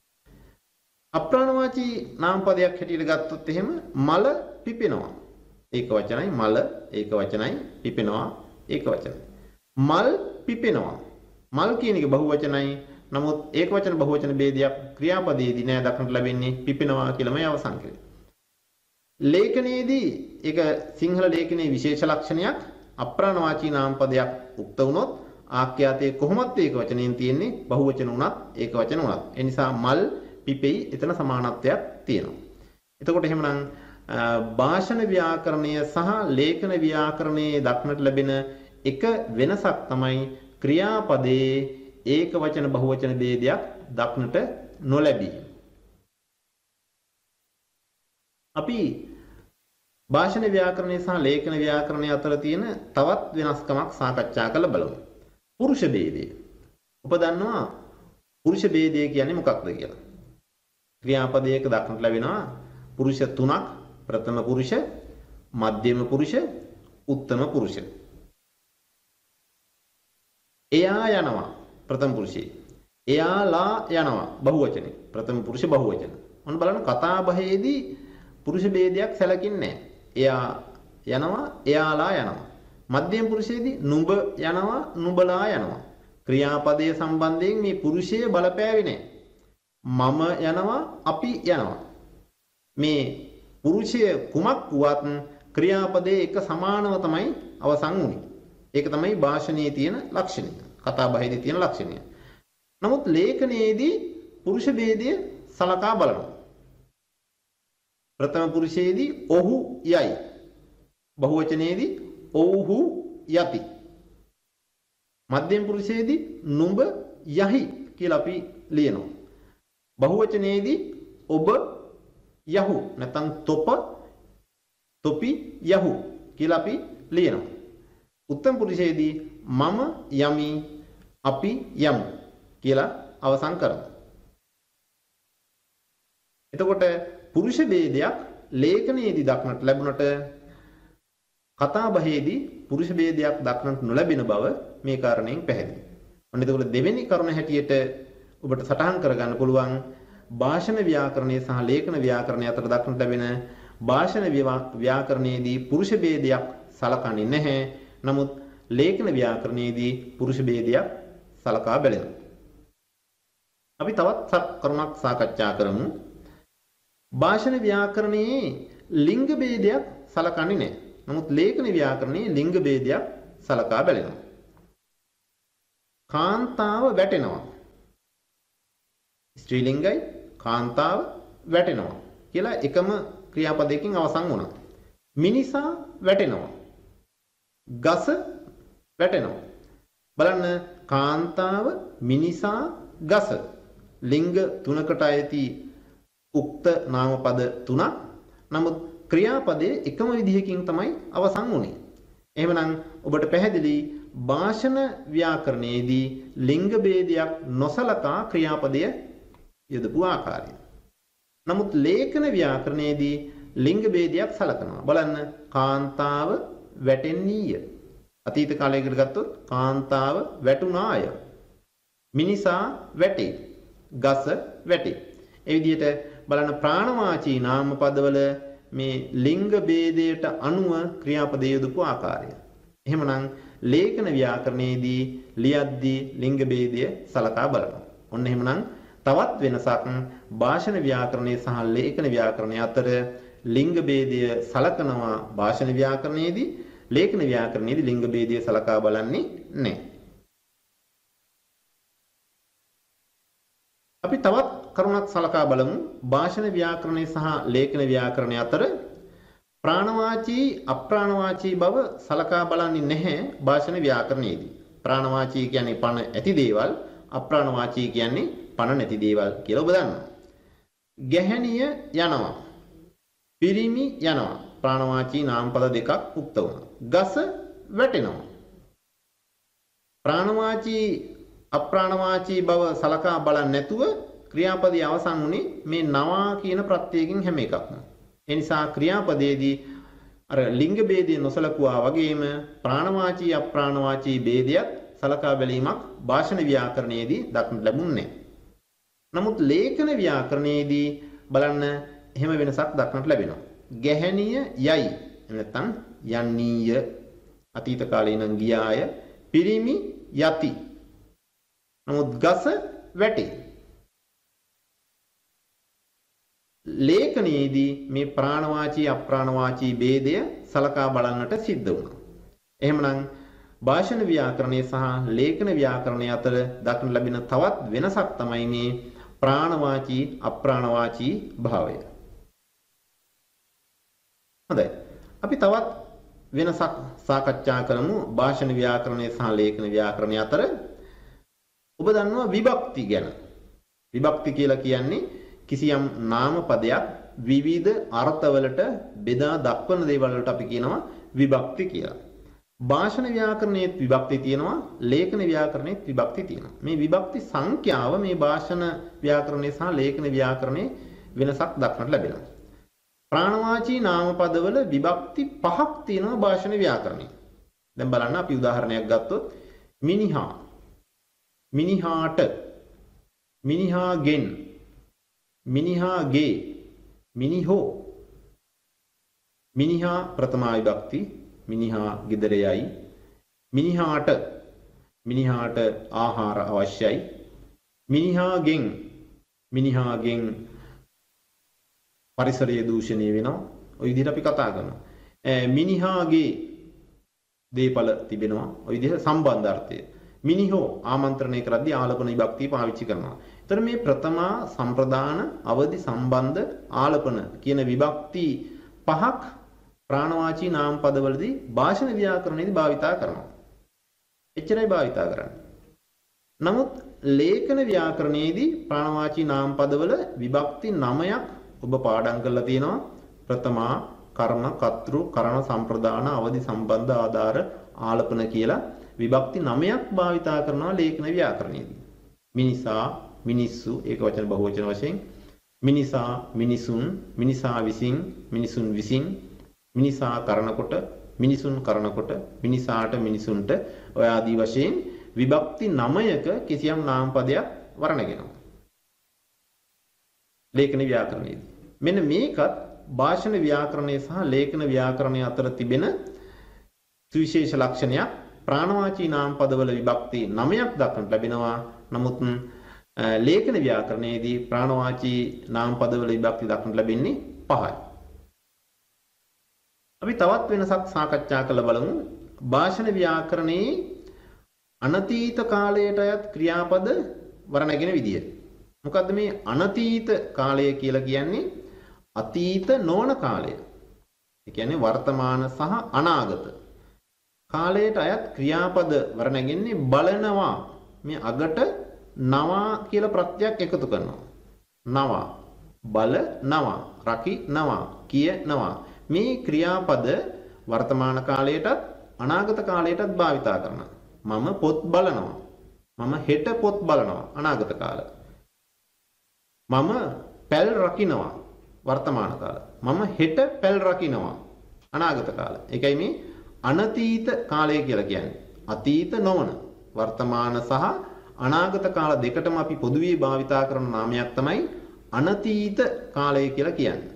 අප්‍රාණවාචී නාමපදයක් හැටියට ගත්තොත් එහෙම මල පිපෙනවා. ඒක වචනයි මල ඒක වචනයි පිපෙනවා ඒක වචනයි. මල් පිපෙනවා. මල් කියන එක බහුවචනයි. නමුත් ඒක වචන බහුවචන ભેදයක් ක්‍රියාපදයේදී නෑ දක්නට ලැබෙන්නේ පිපෙනවා කියලාමයි අවසන් කරන්නේ. ලේඛනයේදී ඒක සිංහල ලේඛනයේ විශේෂ ලක්ෂණයක් අප්‍රාණවාචී නාමපදයක් උක්ත වුණොත් ආඛ්‍යාතයේ කොහොමත් ඒක වචනයෙන් තියෙන්නේ බහුවචන උනත් ඒක වචන උනත්. ඒ නිසා මල් පිපෙයි එතන සමානත්වයක් තියෙනවා. එතකොට එහෙමනම් භාෂණ ව්‍යාකරණය සහ ලේඛන ව්‍යාකරණයේ දක්නට ලැබෙන එක වෙනසක් තමයි ක්‍රියාපදයේ ඒක වචන බහුවචන ભેදයක් දක්නට නොලැබී. අපි භාෂණ ව්‍යාකරණය සහ ලේඛන ව්‍යාකරණය අතර තියෙන තවත් වෙනස්කමක් සාකච්ඡා කරලා බලමු. පුරුෂ ભેදය. ඔබ දන්නවා පුරුෂ ભેදය කියන්නේ මොකක්ද කියලා. ක්‍රියාපදයක දක්නට ලැබෙනවා පුරුෂ තුනක්, ප්‍රථම පුරුෂ, මධ්‍යම පුරුෂ, උත්තම පුරුෂ. එයා යනවා ප්‍රථම පුරුෂේ. එයාලා යනවා බහුවචනේ. ප්‍රථම පුරුෂ බහුවචන. ඔන්න බලන්න කතා බහේදී පුරුෂ ભેදයක් සැලකින්නේ නැහැ. එයා යනවා, එයාලා යනවා. මධ්‍යම පුරුෂයේදී නුඹ යනවා, නුඹලා යනවා. ක්‍රියාපදයේ සම්බන්ධයෙන් මේ පුරුෂය බලපෑවේ නැහැ. මම යනවා, අපි යනවා. මේ පුරුෂය කුමක් වුවත් ක්‍රියාපදයේ එක සමානව තමයි අවසන් වුනේ. ඒක තමයි භාෂණයේ තියෙන ලක්ෂණය. කතා බහේදී තියෙන ලක්ෂණය. නමුත් ලේඛනයේදී පුරුෂ ભેදය සලකා බලනවා. ප්‍රථම පුරුෂයේදී ඔහු යයි. බහුවචනයේදී ඔව්හු යති. මධ්‍යම පුරුෂයේදී නුඹ යහි කියලා අපි ලියනවා. බහුවචනයේදී ඔබ යහු නැත්නම් තොප තොපි යහු කියලා අපි ලියනවා. උත්තම පුරුෂයේදී මම යමි, අපි යමු කියලා අවසන් කරනවා. එතකොට පුරුෂ ભેදයක් ලේඛනයේදී දක්නට ලැබුණට කතා බහේදී පුරුෂ ભેදයක් දක්නට නොලැබෙන බව මේ කාරණයෙන් පැහැදිලි. ඔන්න එතකොට දෙවෙනි කරුණ හැටියට ඔබට සටහන් කරගන්න පුළුවන් භාෂණ ව්‍යාකරණය සහ ලේඛන ව්‍යාකරණය අතර දක්නට ලැබෙන භාෂණ ව්‍යාකරණයේදී පුරුෂ ભેදයක් සලකන්නේ නැහැ. නමුත් ලේඛන ව්‍යාකරණයේදී පුරුෂ ભેදයක් සලකා බැලෙනවා. අපි තවත් කරුණක් සාකච්ඡා කරමු. භාෂණ ව්‍යාකරණයේ ලිංග ભેදයක් සලකන්නේ නැහැ. නමුත් ලේඛන ව්‍යාකරණයේ ලිංග ભેදයක් සලකා බැලෙනවා. කාන්තාව වැටෙනවා. ස්ත්‍රීලිංගයි කාන්තාව වැටෙනවා කියලා එකම ක්‍රියාපදයකින් අවසන් වුණා. මිනිසා වැටෙනවා. ගස වැටෙනවා. බලන්න කාන්තාව, මිනිසා, ගස ලිංග තුනකට ඇති උක්ත නාමපද තුනක්. නමුත් ක්‍රියාපදයේ එකම විදිහකින් තමයි අවසන් වුනේ. එහෙමනම් ඔබට පැහැදිලි භාෂණ ව්‍යාකරණයේදී ලිංග ભેදයක් නොසලකා ක්‍රියාපදය යොදපු ආකාරය. නමුත් ලේඛන ව්‍යාකරණයේදී ලිංග ભેදයක් සලකනවා. බලන්න කාන්තාව වැටෙන්නීය. අතීත කාලයකට ගත්තොත් කාන්තාව වැටුණාය. මිනිසා වැටේ. ගස වැටේ. ඒ විදිහට බලන්න ප්‍රාණවාචී නාමපදවල මේ ලිංග ભેදයට අනුව ක්‍රියාපද යොදපු ආකාරය. එහෙමනම් ලේඛන ව්‍යාකරණයේදී ලියද්දී ලිංග ભેදය සලකා බලනවා. ඔන්න එහෙමනම් තවත් වෙනසක් භාෂණ ව්‍යාකරණය සහ ලේඛන ව්‍යාකරණය අතර ලිංග ભેදය සලකනවා භාෂණ ව්‍යාකරණයේදී, ලේඛන ව්‍යාකරණයේදී ලිංග ભેදය සලකා බලන්නේ නැහැ. අපි තවත් කරුණක් සලකා බලමු. භාෂණ ව්‍යාකරණය සහ ලේඛන ව්‍යාකරණය අතර ප්‍රාණවාචී අප්‍රාණවාචී බව සලකා බලන්නේ නැහැ භාෂණ ව්‍යාකරණයේදී. ප්‍රාණවාචී කියන්නේ පණ ඇති දේවල්, අප්‍රාණවාචී කියන්නේ පණ නැති දේවල් කියලා ඔබ දන්නවා. ගැහණිය යනවා. පිරිමි යනවා. ප්‍රාණවාචී නාමපද දෙකක් උක්ත වුණා. ගස වැටෙනවා. ප්‍රාණවාචී අප්‍රාණවාචී බව සලකා බලන්නේ නැතුව ක්‍රියාපදයේ අවසන් වුනේ මේ නවා කියන ප්‍රත්‍යයෙන් හැම එකක්ම. ඒ නිසා ක්‍රියාපදයේදී අර ලිංග ભેදය නොසලකුවා වගේම ප්‍රාණවාචී අප්‍රාණවාචී ભેදයක් සලකා බැලීමක් භාෂණ ව්‍යාකරණයේදී දක්නට ලැබුණේ නැහැ. නමුත් ලේඛන ව්‍යාකරණයේදී බලන්න එහෙම වෙනසක් දක්නට ලැබෙනවා. ගැහණිය යයි නැත්නම් යන්නීය, අතීත කාලේ නම් ගියාය. පිරිමි යති. නමුත් ගස වැටේ. ලේඛනයේදී මේ ප්‍රාණවාචී අප්‍රාණවාචී ભેදය සලකා බලන්නට සිද්ධ වුණා. එහෙමනම් භාෂණ ව්‍යාකරණය සහ ලේඛන ව්‍යාකරණය අතර දක්නට ලැබෙන තවත් වෙනසක් තමයි මේ ප්‍රාණවාචී අප්‍රාණවාචී භාවය. හොඳයි. අපි තවත් වෙනසක් සාකච්ඡා කරමු භාෂණ ව්‍යාකරණය සහ ලේඛන ව්‍යාකරණය අතර. ඔබ දන්නවා විභක්ති ගැන. විභක්ති කියලා කියන්නේ කිසියම් නාම පදයක් විවිධ අර්ථවලට බෙදා දක්වන දේවල් වලට අපි කියනවා විභක්ති කියලා. භාෂණ ව්‍යාකරණයේත් විභක්ති තියෙනවා, ලේඛන ව්‍යාකරණයේත් විභක්ති තියෙනවා. මේ විභක්ති සංඛ්‍යාව මේ භාෂණ ව්‍යාකරණයේ සහ ලේඛන ව්‍යාකරණයේ වෙනසක් දක්නට ලැබෙනවා. ප්‍රාණවාචී නාමපදවල විභක්ති පහක් තියෙනවා භාෂණ ව්‍යාකරණයේ. දැන් බලන්න අපි උදාහරණයක් ගත්තොත් මිනිහා, මිනිහාට, මිනිහාගෙන්, මිනිහාගේ, මිනිහෝ. මිනිහා ප්‍රථමා විභක්ති, මිනිහා ගෙදර යයි. මිනිහාට, මිනිහාට ආහාර අවශ්‍යයි. මිනිහාගෙන්, මිනිහාගෙන් පරිසරය දූෂණය වෙනවා. ওই විදිහට අපි කතා කරනවා. මිනිහාගේ දේපල තිබෙනවා. ওই විදිහට සම්බන්ධ අර්ථය. මිනිහෝ ආමන්ත්‍රණය කරද්දී ආලපන විභක්තිය පාවිච්චි කරනවා. එතකොට මේ ප්‍රථමා සම්ප්‍රදාන අවදි සම්බන්ධ ආලපන කියන විභක්ති පහක් ප්‍රාණවාචී නාම පදවලදී භාෂණ ව්‍යාකරණයේදී භාවිතා කරනවා. එච්චරයි භාවිතා කරන්නේ. නමුත් ලේඛන ව්‍යාකරණයේදී ප්‍රාණවාචී නාම පදවල විභක්ති නවයක් ඔබ පාඩම් කරලා තියෙනවා. ප්‍රථමා, කර්ම, කර්තෘ, කරණ, සම්ප්‍රදාන, අවදි සම්බන්ධ, ආධාර, ආලපන කියලා විභක්ති නවයක් භාවිතා කරනවා ලේඛන ව්‍යාකරණයේදී. මිනිසා, මිනිස්සු, ඒක වචන බහුවචන වශයෙන්. මිනිසා, මිනිසුන්, මිනිසා විසින්, මිනිසුන් විසින්, මිනිසා කරනකොට, මිනිසුන් කරනකොට, මිනිසාට, මිනිසුන්ට ඔය ආදී වශයෙන් විභක්ති නවයක කිසියම් නාම පදයක් වර්ණගෙනවා. ලේඛන ව්‍යාකරණයේදී. මෙන්න මේකත් භාෂණ ව්‍යාකරණය සහ ලේඛන ව්‍යාකරණය අතර තිබෙන සුවිශේෂ ලක්ෂණයක්. ප්‍රාණවාචී නාම පදවල විභක්ති නවයක් දක්වන්නට ලැබෙනවා. නමුත් ලේඛන ව්‍යාකරණයේදී ප්‍රාණවාචී නාම පදවල විභක්ති දක්වන්නට ලැබෙන්නේ පහයි. අපි තවත් වෙනසක් සාකච්ඡා කරලා බලමු. භාෂණ ව්‍යාකරණයේ අනතීත කාලයට අයත් ක්‍රියාපද වර්ණගෙන විදිය. මොකද්ද මේ අනතීත කාලය කියලා කියන්නේ? අතීත නොවන කාලය. ඒ කියන්නේ වර්තමාන සහ අනාගත කාලයට අයත් ක්‍රියාපද වර්ණගෙන්නේ බලනවා. මේ අගට නවා කියලා ප්‍රත්‍යක් එකතු කරනවා. නවා, බලනවා, රකින්නවා, කියනවා. මේ ක්‍රියාපද වර්තමාන කාලයටත් අනාගත කාලයටත් භාවිතා කරනවා. මම පොත් බලනවා. මම හෙට පොත් බලනවා අනාගත කාල. මම පැල් රකින්නවා වර්තමාන කාල. මම හෙට පැල් රකින්නවා අනාගත කාල. ඒකයි මේ අනතීත කාලය කියලා කියන්නේ. අතීත නොවන වර්තමාන සහ අනාගත කාල දෙකටම අපි පොදුවේ භාවිතා කරන නාමයක් තමයි අනතීත කාලය කියලා කියන්නේ.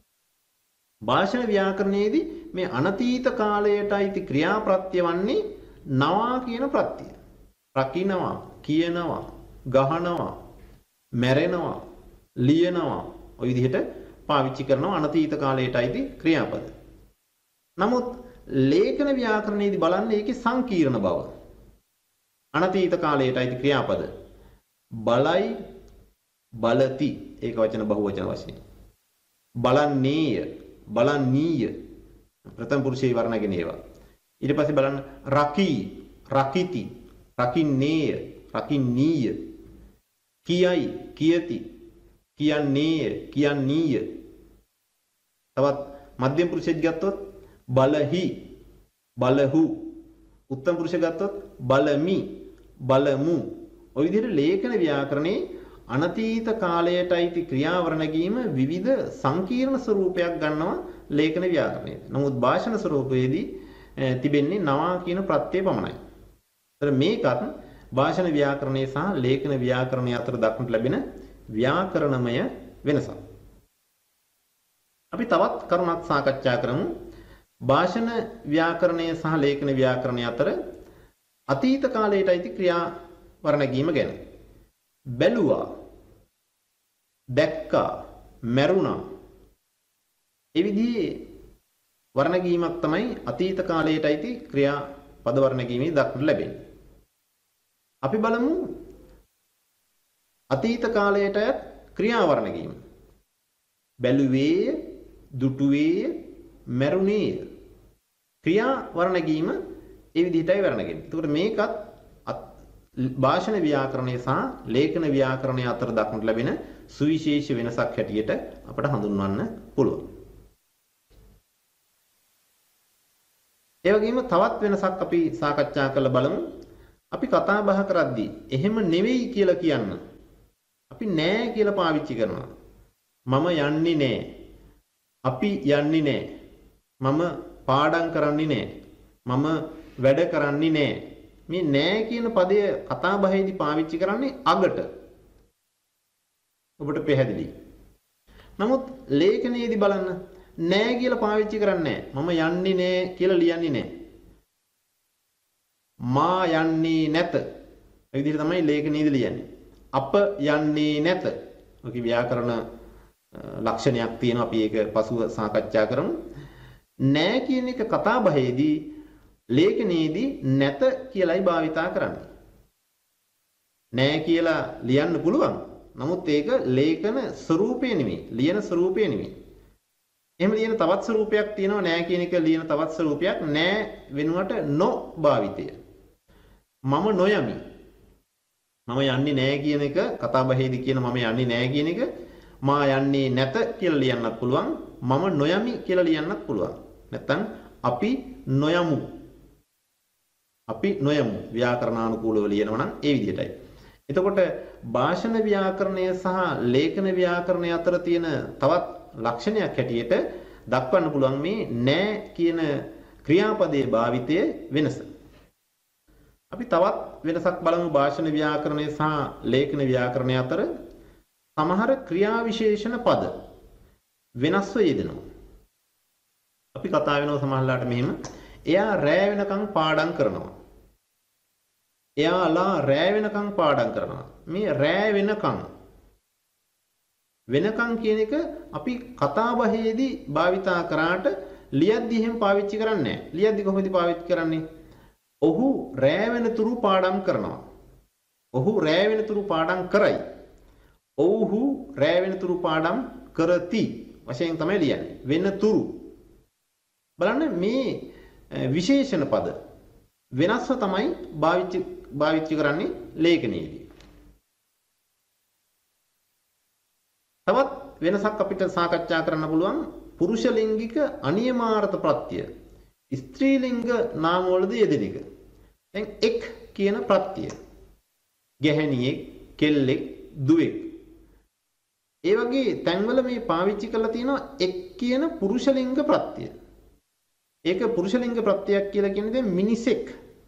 භාෂණ ව්‍යාකරණයේදී මේ අනතීත කාලයට අයිති ක්‍රියාප්‍රත්‍ය වන්නේ නවා කියන ප්‍රත්‍යය. රකින්නවා, කියනවා, ගහනවා, මැරෙනවා, ලියනවා ඔය විදිහට පාවිච්චි කරනවා අනතීත කාලයට අයිති ක්‍රියාපද. නමුත් ලේඛන ව්‍යාකරණයේදී බලන්නේ ඒකේ සංකීර්ණ බව. අනතීත කාලයට අයිති ක්‍රියාපද බලයි, බලති, ඒක වචන බහුවචන වශයෙන්. බලන්නේය, බලන්නීය ප්‍රථම පුරුෂයේ වර්ණගෙන ඒවා. ඊට පස්සේ බලන්න රකී, රකිති, රකින්නේය, රකින්නීය, කියයි, කියති, කියන්නේය, කියන්නීය. තවත් මධ්‍යම පුරුෂයෙක් ගත්තොත් බලහි, බලහු. උත්තම පුරුෂය ගත්තොත් බලමි, බලමු. ඔය විදිහට ලේඛන ව්‍යාකරණේ අනතීත කාලයට අයිති ක්‍රියාවර නැගීම විවිධ සංකීර්ණ ස්වරූපයක් ගන්නවා ලේඛන ව්‍යාකරණයේ. නමුත් භාෂණ ස්වරූපයේදී තිබෙන්නේ නවා කියන ප්‍රත්‍යය පමණයි. ඒතර මේකත් භාෂණ ව්‍යාකරණයේ සහ ලේඛන ව්‍යාකරණයේ අතර දක්නට ලැබෙන ව්‍යාකරණමය වෙනසක්. අපි තවත් කරුණක් සාකච්ඡා කරමු. භාෂණ ව්‍යාකරණය සහ ලේඛන ව්‍යාකරණය අතර අතීත කාලයට අයිති ක්‍රියාවර නැගීම ගැන. බැලුවා, දැක්කා, මැරුණා. ඒ විදිහේ වර්ණගීමක් තමයි අතීත කාලයට අයිති ක්‍රියා පද වර්ණගීමේ දක්නට ලැබෙන්නේ. අපි බලමු අතීත කාලයට අයත් ක්‍රියා වර්ණගීම. බැලුවේය, දුටුවේය, මැරුණේය. ක්‍රියා වර්ණගීම ඒ විදිහටයි වර්ණගෙන්නේ. එතකොට මේකත් භාෂණ ව්‍යාකරණය සහ ලේඛන ව්‍යාකරණය අතර දක්නට ලැබෙන සුවිශේෂ වෙනසක් හැටියට අපට හඳුන්වන්න පුළුවන්. ඒ වගේම තවත් වෙනසක් අපි සාකච්ඡා කරලා බලමු. අපි කතා බහ කරද්දී එහෙම නෙවෙයි කියලා කියන්න අපි නෑ කියලා පාවිච්චි කරනවා. මම යන්නේ නෑ. අපි යන්නේ නෑ. මම පාඩම් කරන්නේ නෑ. මම වැඩ කරන්නේ නෑ. මේ නෑ කියන පදය කතා බහේදී පාවිච්චි කරන්නේ අගට. ඔබට පැහැදිලි. නමුත් ලේඛනයේදී බලන්න නෑ කියලා පාවිච්චි කරන්නේ නෑ. මම යන්නේ නෑ කියලා ලියන්නේ නෑ. මා යන්නේ නැත. ඒ විදිහට තමයි ලේඛනයේදී ලියන්නේ. අප යන්නේ නැත. ඔකේ ව්‍යාකරණ ලක්ෂණයක් තියෙනවා. අපි ඒක පසුව සාකච්ඡා කරමු. නෑ කියන එක කතා බහේදී ලේඛනයේදී නැත කියලායි භාවිතා කරන්නේ. නෑ කියලා ලියන්න පුළුවන්. නමුත් ඒක ලේඛන ස්වරූපය නෙමෙයි. ලියන ස්වරූපය නෙමෙයි. එහෙම ලියන තවත් ස්වරූපයක් තියෙනවා. නෑ කියන එක ලියන තවත් ස්වරූපයක් නෑ වෙනුවට නො භාවිතය. මම නොයමි. මම යන්නේ නෑ කියන එක කතා බහේදී කියන මම යන්නේ නෑ කියන එක මා යන්නේ නැත කියලා ලියන්නත් පුළුවන්. මම නොයමි කියලා ලියන්නත් පුළුවන්. නැත්තම් අපි නොයමු. අපි නොයමු ව්‍යාකරණානුකූලව ලියනවා නම් ඒ විදිහටයි. එතකොට භාෂණ ව්‍යාකරණය සහ ලේඛන ව්‍යාකරණය අතර තියෙන තවත් ලක්ෂණයක් හැටියට දක්වන්න පුළුවන් මේ නෑ කියන ක්‍රියාපදයේ භාවිතයේ වෙනස. අපි තවත් වෙනසක් බලමු භාෂණ ව්‍යාකරණය සහ ලේඛන ව්‍යාකරණය අතර. සමහර ක්‍රියා විශේෂණ පද වෙනස්ව යෙදෙනවා. අපි කතා වෙනවා සමහරලාට මෙහෙම එයා රෑ වෙනකන් පාඩම් කරනවා. එයාලා රෑ වෙනකන් පාඩම් කරනවා. මේ රෑ වෙනකන් වෙනකන් කියන එක අපි කතා බහේදී භාවිතා කරාට ලියද්දි එහෙම පාවිච්චි කරන්නේ නැහැ. ලියද්දි කොහොමද පාවිච්චි කරන්නේ? ඔහු රෑ වෙනතුරු පාඩම් කරනවා. ඔහු රෑ වෙනතුරු පාඩම් කරයි. ඔව්හු රෑ වෙනතුරු පාඩම් කරති වශයෙන් තමයි ලියන්නේ. වෙනතුරු බලන්න මේ විශේෂණ පද වෙනස්ව තමයි භාවිත භාවිත කරන්නේ ලේඛනයේදී. තවත් වෙනසක් අපිට සාකච්ඡා කරන්න පුළුවන් පුරුෂ ලිංගික අනියමාර්ථ ප්‍රත්‍ය ස්ත්‍රී ලිංග නාම වලදී යෙදෙන එක. දැන් එක් කියන ප්‍රත්‍ය ගැහණියෙක්, කෙල්ලෙක්, දුවෙක්. ඒ වගේ තැන්වල මේ පාවිච්චි කරලා තියෙනවා එක් කියන පුරුෂ ලිංග ප්‍රත්‍ය. ඒක පුරුෂ ලිංග ප්‍රත්‍යක් කියලා කියන්නේ මිනිසෙක්,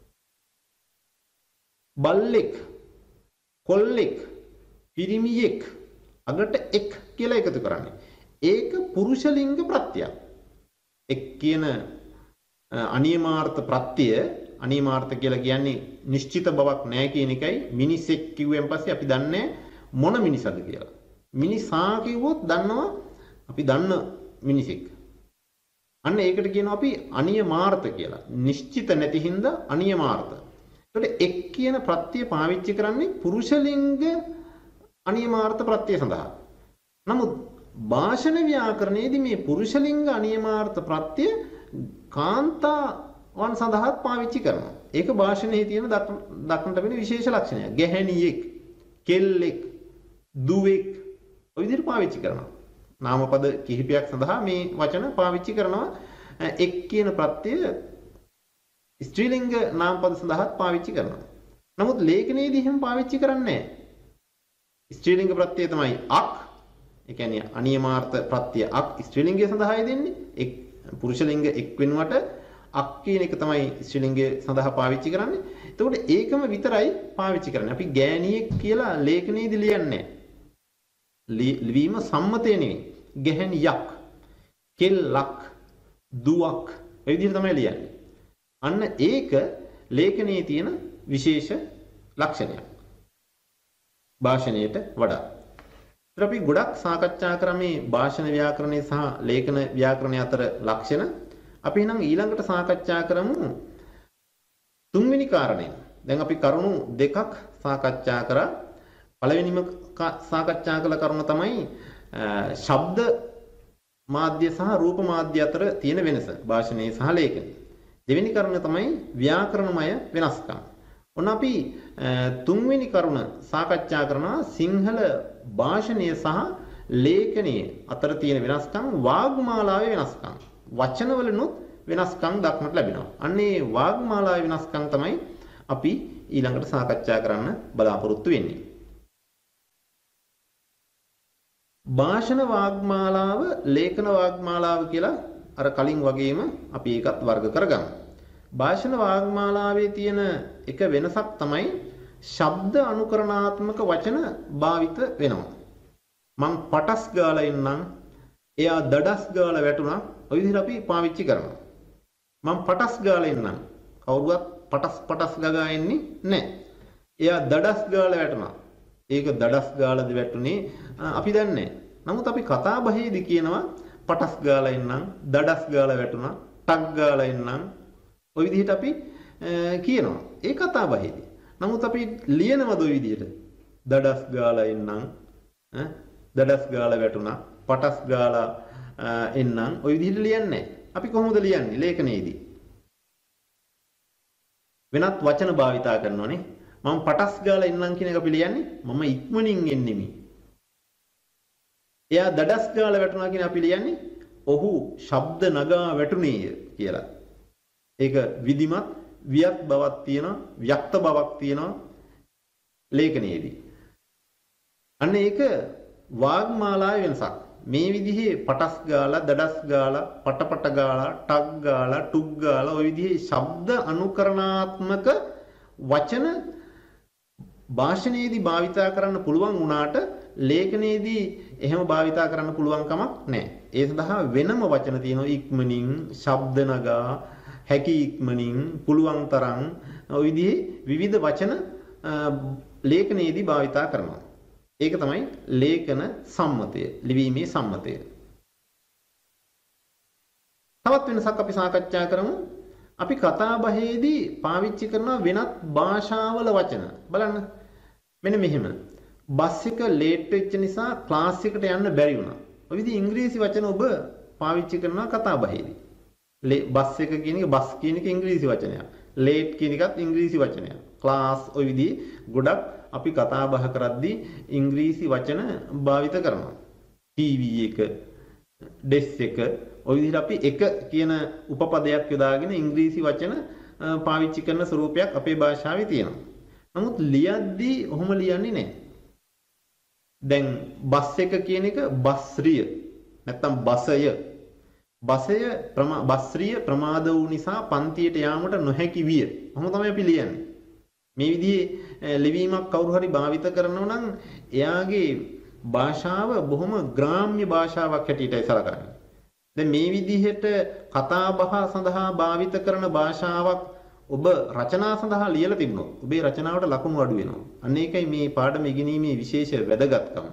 බල්ලෙක්, කොල්ලෙක්, පිරිමියෙක් අගට එක් කියලා එකතු කරන්නේ. ඒක පුරුෂ ලිංග ප්‍රත්‍යක්. එක් කියන අනියමාර්ථ ප්‍රත්‍ය අනියමාර්ථ කියලා කියන්නේ නිශ්චිත බවක් නැහැ කියන එකයි. මිනිසෙක් කිව්වෙන් පස්සේ අපි දන්නේ මොන මිනිසද කියලා. මිනිසා කිව්වොත් දන්නවා අපි දන්න මිනිසෙක්. අන්න ඒකට කියනවා අපි අනියමාර්ථ කියලා. නිශ්චිත නැති හින්දා අනියමාර්ථ. ඒකට එක් කියන ප්‍රත්‍ය පාවිච්චි කරන්නේ පුරුෂ ලිංග අනියමාර්ථ ප්‍රත්‍ය සඳහා. නමුත් භාෂණ ව්‍යාකරණයේදී මේ පුරුෂ ලිංග අනියමාර්ථ ප්‍රත්‍ය කාන්තාවන් සඳහාත් පාවිච්චි කරනවා. ඒක භාෂණයේ තියෙන දක්නට වෙන විශේෂ ලක්ෂණයක්. ගැහැණියෙක්, කෙල්ලෙක්, දුවෙක් ඔය විදිහට පාවිච්චි කරනවා. නාමපද කිහිපයක් සඳහා මේ වචන පාවිච්චි කරනවා. එක් කියන ප්‍රත්‍ය ස්ත්‍රී ලිංග නාමපද සඳහාත් පාවිච්චි කරනවා. නමුත් ලේඛනයේදී එහෙම පාවිච්චි කරන්නේ නැහැ. ස්ත්‍රී ලිංග ප්‍රත්‍ය තමයි අක්. ඒ කියන්නේ අනියමාර්ථ ප්‍රත්‍ය අක් ස්ත්‍රී ලිංගය සඳහායි දෙන්නේ. එක් පුරුෂ ලිංග එක් වෙනුවට අක් කියන එක තමයි ස්ත්‍රී ලිංගය සඳහා පාවිච්චි කරන්නේ. එතකොට ඒකම විතරයි පාවිච්චි කරන්නේ. අපි ගෑණියෙක් කියලා ලේඛනයේදී ලියන්නේ නැහැ. ලිවීම සම්මතය නෙවෙයි. ගැහැණියක්, කෙල්ලක්, දුවක් ඒ විදිහට තමයි ලියන්නේ. අන්න ඒක ලේඛනයේ තියෙන විශේෂ ලක්ෂණයක්. භාෂණයට වඩා. ඒත් අපි ගොඩක් සාකච්ඡා කරමු භාෂණ ව්‍යාකරණය සහ ලේඛන ව්‍යාකරණය අතර ලක්ෂණ. අපි එහෙනම් ඊළඟට සාකච්ඡා කරමු තුන්වෙනි කාරණය. දැන් අපි කරුණු දෙකක් සාකච්ඡා කරා. පළවෙනිම සාකච්ඡා කළ කරුණ තමයි ශබ්ද මාධ්‍ය සහ රූප මාධ්‍ය අතර තියෙන වෙනස භාෂණයේ සහ ලේඛනයේ. දෙවෙනි කරුණ තමයි ව්‍යාකරණමය වෙනස්කම්. ඔන්න අපි තුන්වෙනි කරුණ සාකච්ඡා කරනවා සිංහල භාෂණය සහ ලේඛනයේ අතර තියෙන වෙනස්කම් වාග්මාලාවේ වෙනස්කම්. වචනවලුත් වෙනස්කම් දක්නට ලැබෙනවා. අන්න ඒ වාග්මාලාවේ වෙනස්කම් තමයි අපි ඊළඟට සාකච්ඡා කරන්න බලාපොරොත්තු වෙන්නේ. භාෂණ වාග්මාලාව, ලේඛන වාග්මාලාව කියලා අර කලින් වගේම අපි ඒකත් වර්ග කරගමු. භාෂණ වාග්මාලාවේ තියෙන එක වෙනසක් තමයි ශබ්ද අනුකරණාත්මක වචන භාවිත වෙනවා. මං පටස් ගාලා ඉන්නම්, එයා දඩස් ගාලා වැටුණා. ඔය විදිහට අපි පාවිච්චි කරනවා. මං පටස් ගාලා ඉන්නම්. කවුරුවත් පටස් පටස් ගගා ඉන්නේ නැහැ. එයා දඩස් ගාලා වැටුණා. ඒක දඩස් ගාලාද වැටුනේ අපි දන්නේ නැහැ. නමුත් අපි කතා බහේදී කියනවා පටස් ගාලා ඉන්නම්, දඩස් ගාලා වැටුණා, ටක් ගාලා ඉන්නම්. ඔය විදිහට අපි කියනවා. ඒ කතා බහේදී. නමුත් අපි ලියනවද ඔය විදිහට? දඩස් ගාලා ඉන්නම්, දඩස් ගාලා වැටුණා, පටස් ගාලා එන්නම්. ඔය විදිහට ලියන්නේ නැහැ. අපි කොහොමද ලියන්නේ ලේඛනයේදී? වෙනත් වචන භාවිතා කරනවානේ. මම පටස් ගාලා ඉන්නම් කියන එක අපි ලියන්නේ මම ඉක්මනින් එන්නෙමි. එයා දඩස් ගාලා වැටුණා කියන අපි ලියන්නේ ඔහු ශබ්ද නගා වැටුණේය කියලා. ඒක විධිමත් වියත් බවක් තියෙනවා, ව්‍යක්ත බවක් තියෙනවා ලේඛනයේදී. අන්න ඒක වාග්මාලාවේ වෙනසක්. මේ විදිහේ පටස් ගාලා, දඩස් ගාලා, පටපට ගාලා, ටක් ගාලා, ටුක් ගාලා ඔය විදිහේ ශබ්ද අනුකරණාත්මක වචන භාෂණයේදී භාවිතා කරන්න පුළුවන් වුණාට ලේඛනයේදී එහෙම භාවිතා කරන්න පුළුවන් කමක් නැහැ. ඒ සඳහා වෙනම වචන තියෙනවා. ඉක්මනින්, ශබ්ද නගා, හැකි ඉක්මනින්, පුළුවන් තරම් ඔය විදිහේ විවිධ වචන ලේඛනයේදී භාවිතා කරනවා. ඒක තමයි ලේඛන සම්මතය, ලිවීමේ සම්මතය. තවත් වෙනසක් අපි සාකච්ඡා කරමු. අපි කතා බහේදී පාවිච්චි කරන වෙනත් භාෂාවල වචන බලන්න. මෙන්න මෙහෙම. බස් එක ලේට් වෙච්ච නිසා ක්ලාස් එකට යන්න බැරි වුණා. ඔය විදිහ ඉංග්‍රීසි වචන ඔබ පාවිච්චි කරනවා කතා බහේදී. බස් එක කියන එක බස් කියන එක ඉංග්‍රීසි වචනයක්. ලේට් කියන එකත් ඉංග්‍රීසි වචනයක්. ක්ලාස් ඔය විදිහ ගොඩක් අපි කතා බහ කරද්දී ඉංග්‍රීසි වචන භාවිත කරනවා. ටීවී එක, ඩෙස් එක ඔය විදිහට අපි එක කියන උපපදයක් යොදාගෙන ඉංග්‍රීසි වචන පාවිච්චි කරන ස්වරූපයක් අපේ භාෂාවේ තියෙනවා. නමුත් ලියද්දී ඔහොම ලියන්නේ නැහැ. දැන් බස් එක කියන එක බස්රිය නැත්තම් බසය. බසය බස්රිය ප්‍රමාද වූ නිසා පන්තියට යාමට නොහැකි විය. ඔහොම තමයි අපි ලියන්නේ. මේ විදිහේ ලිවීමක් කවුරු හරි භාවිත කරනවා නම් එයාගේ භාෂාව බොහොම ග්‍රාම්‍ය භාෂාවක් හැටියටයි සලකන්නේ. දැන් මේ විදිහට කතා බහ සඳහා භාවිත කරන භාෂාවක් ඔබ රචනා සඳහා ලියලා තිබුණොත් ඔබේ රචනාවට ලකුණු අඩු වෙනවා. අන්න ඒකයි මේ පාඩම ඉගෙනීමේ විශේෂ වැදගත්කම.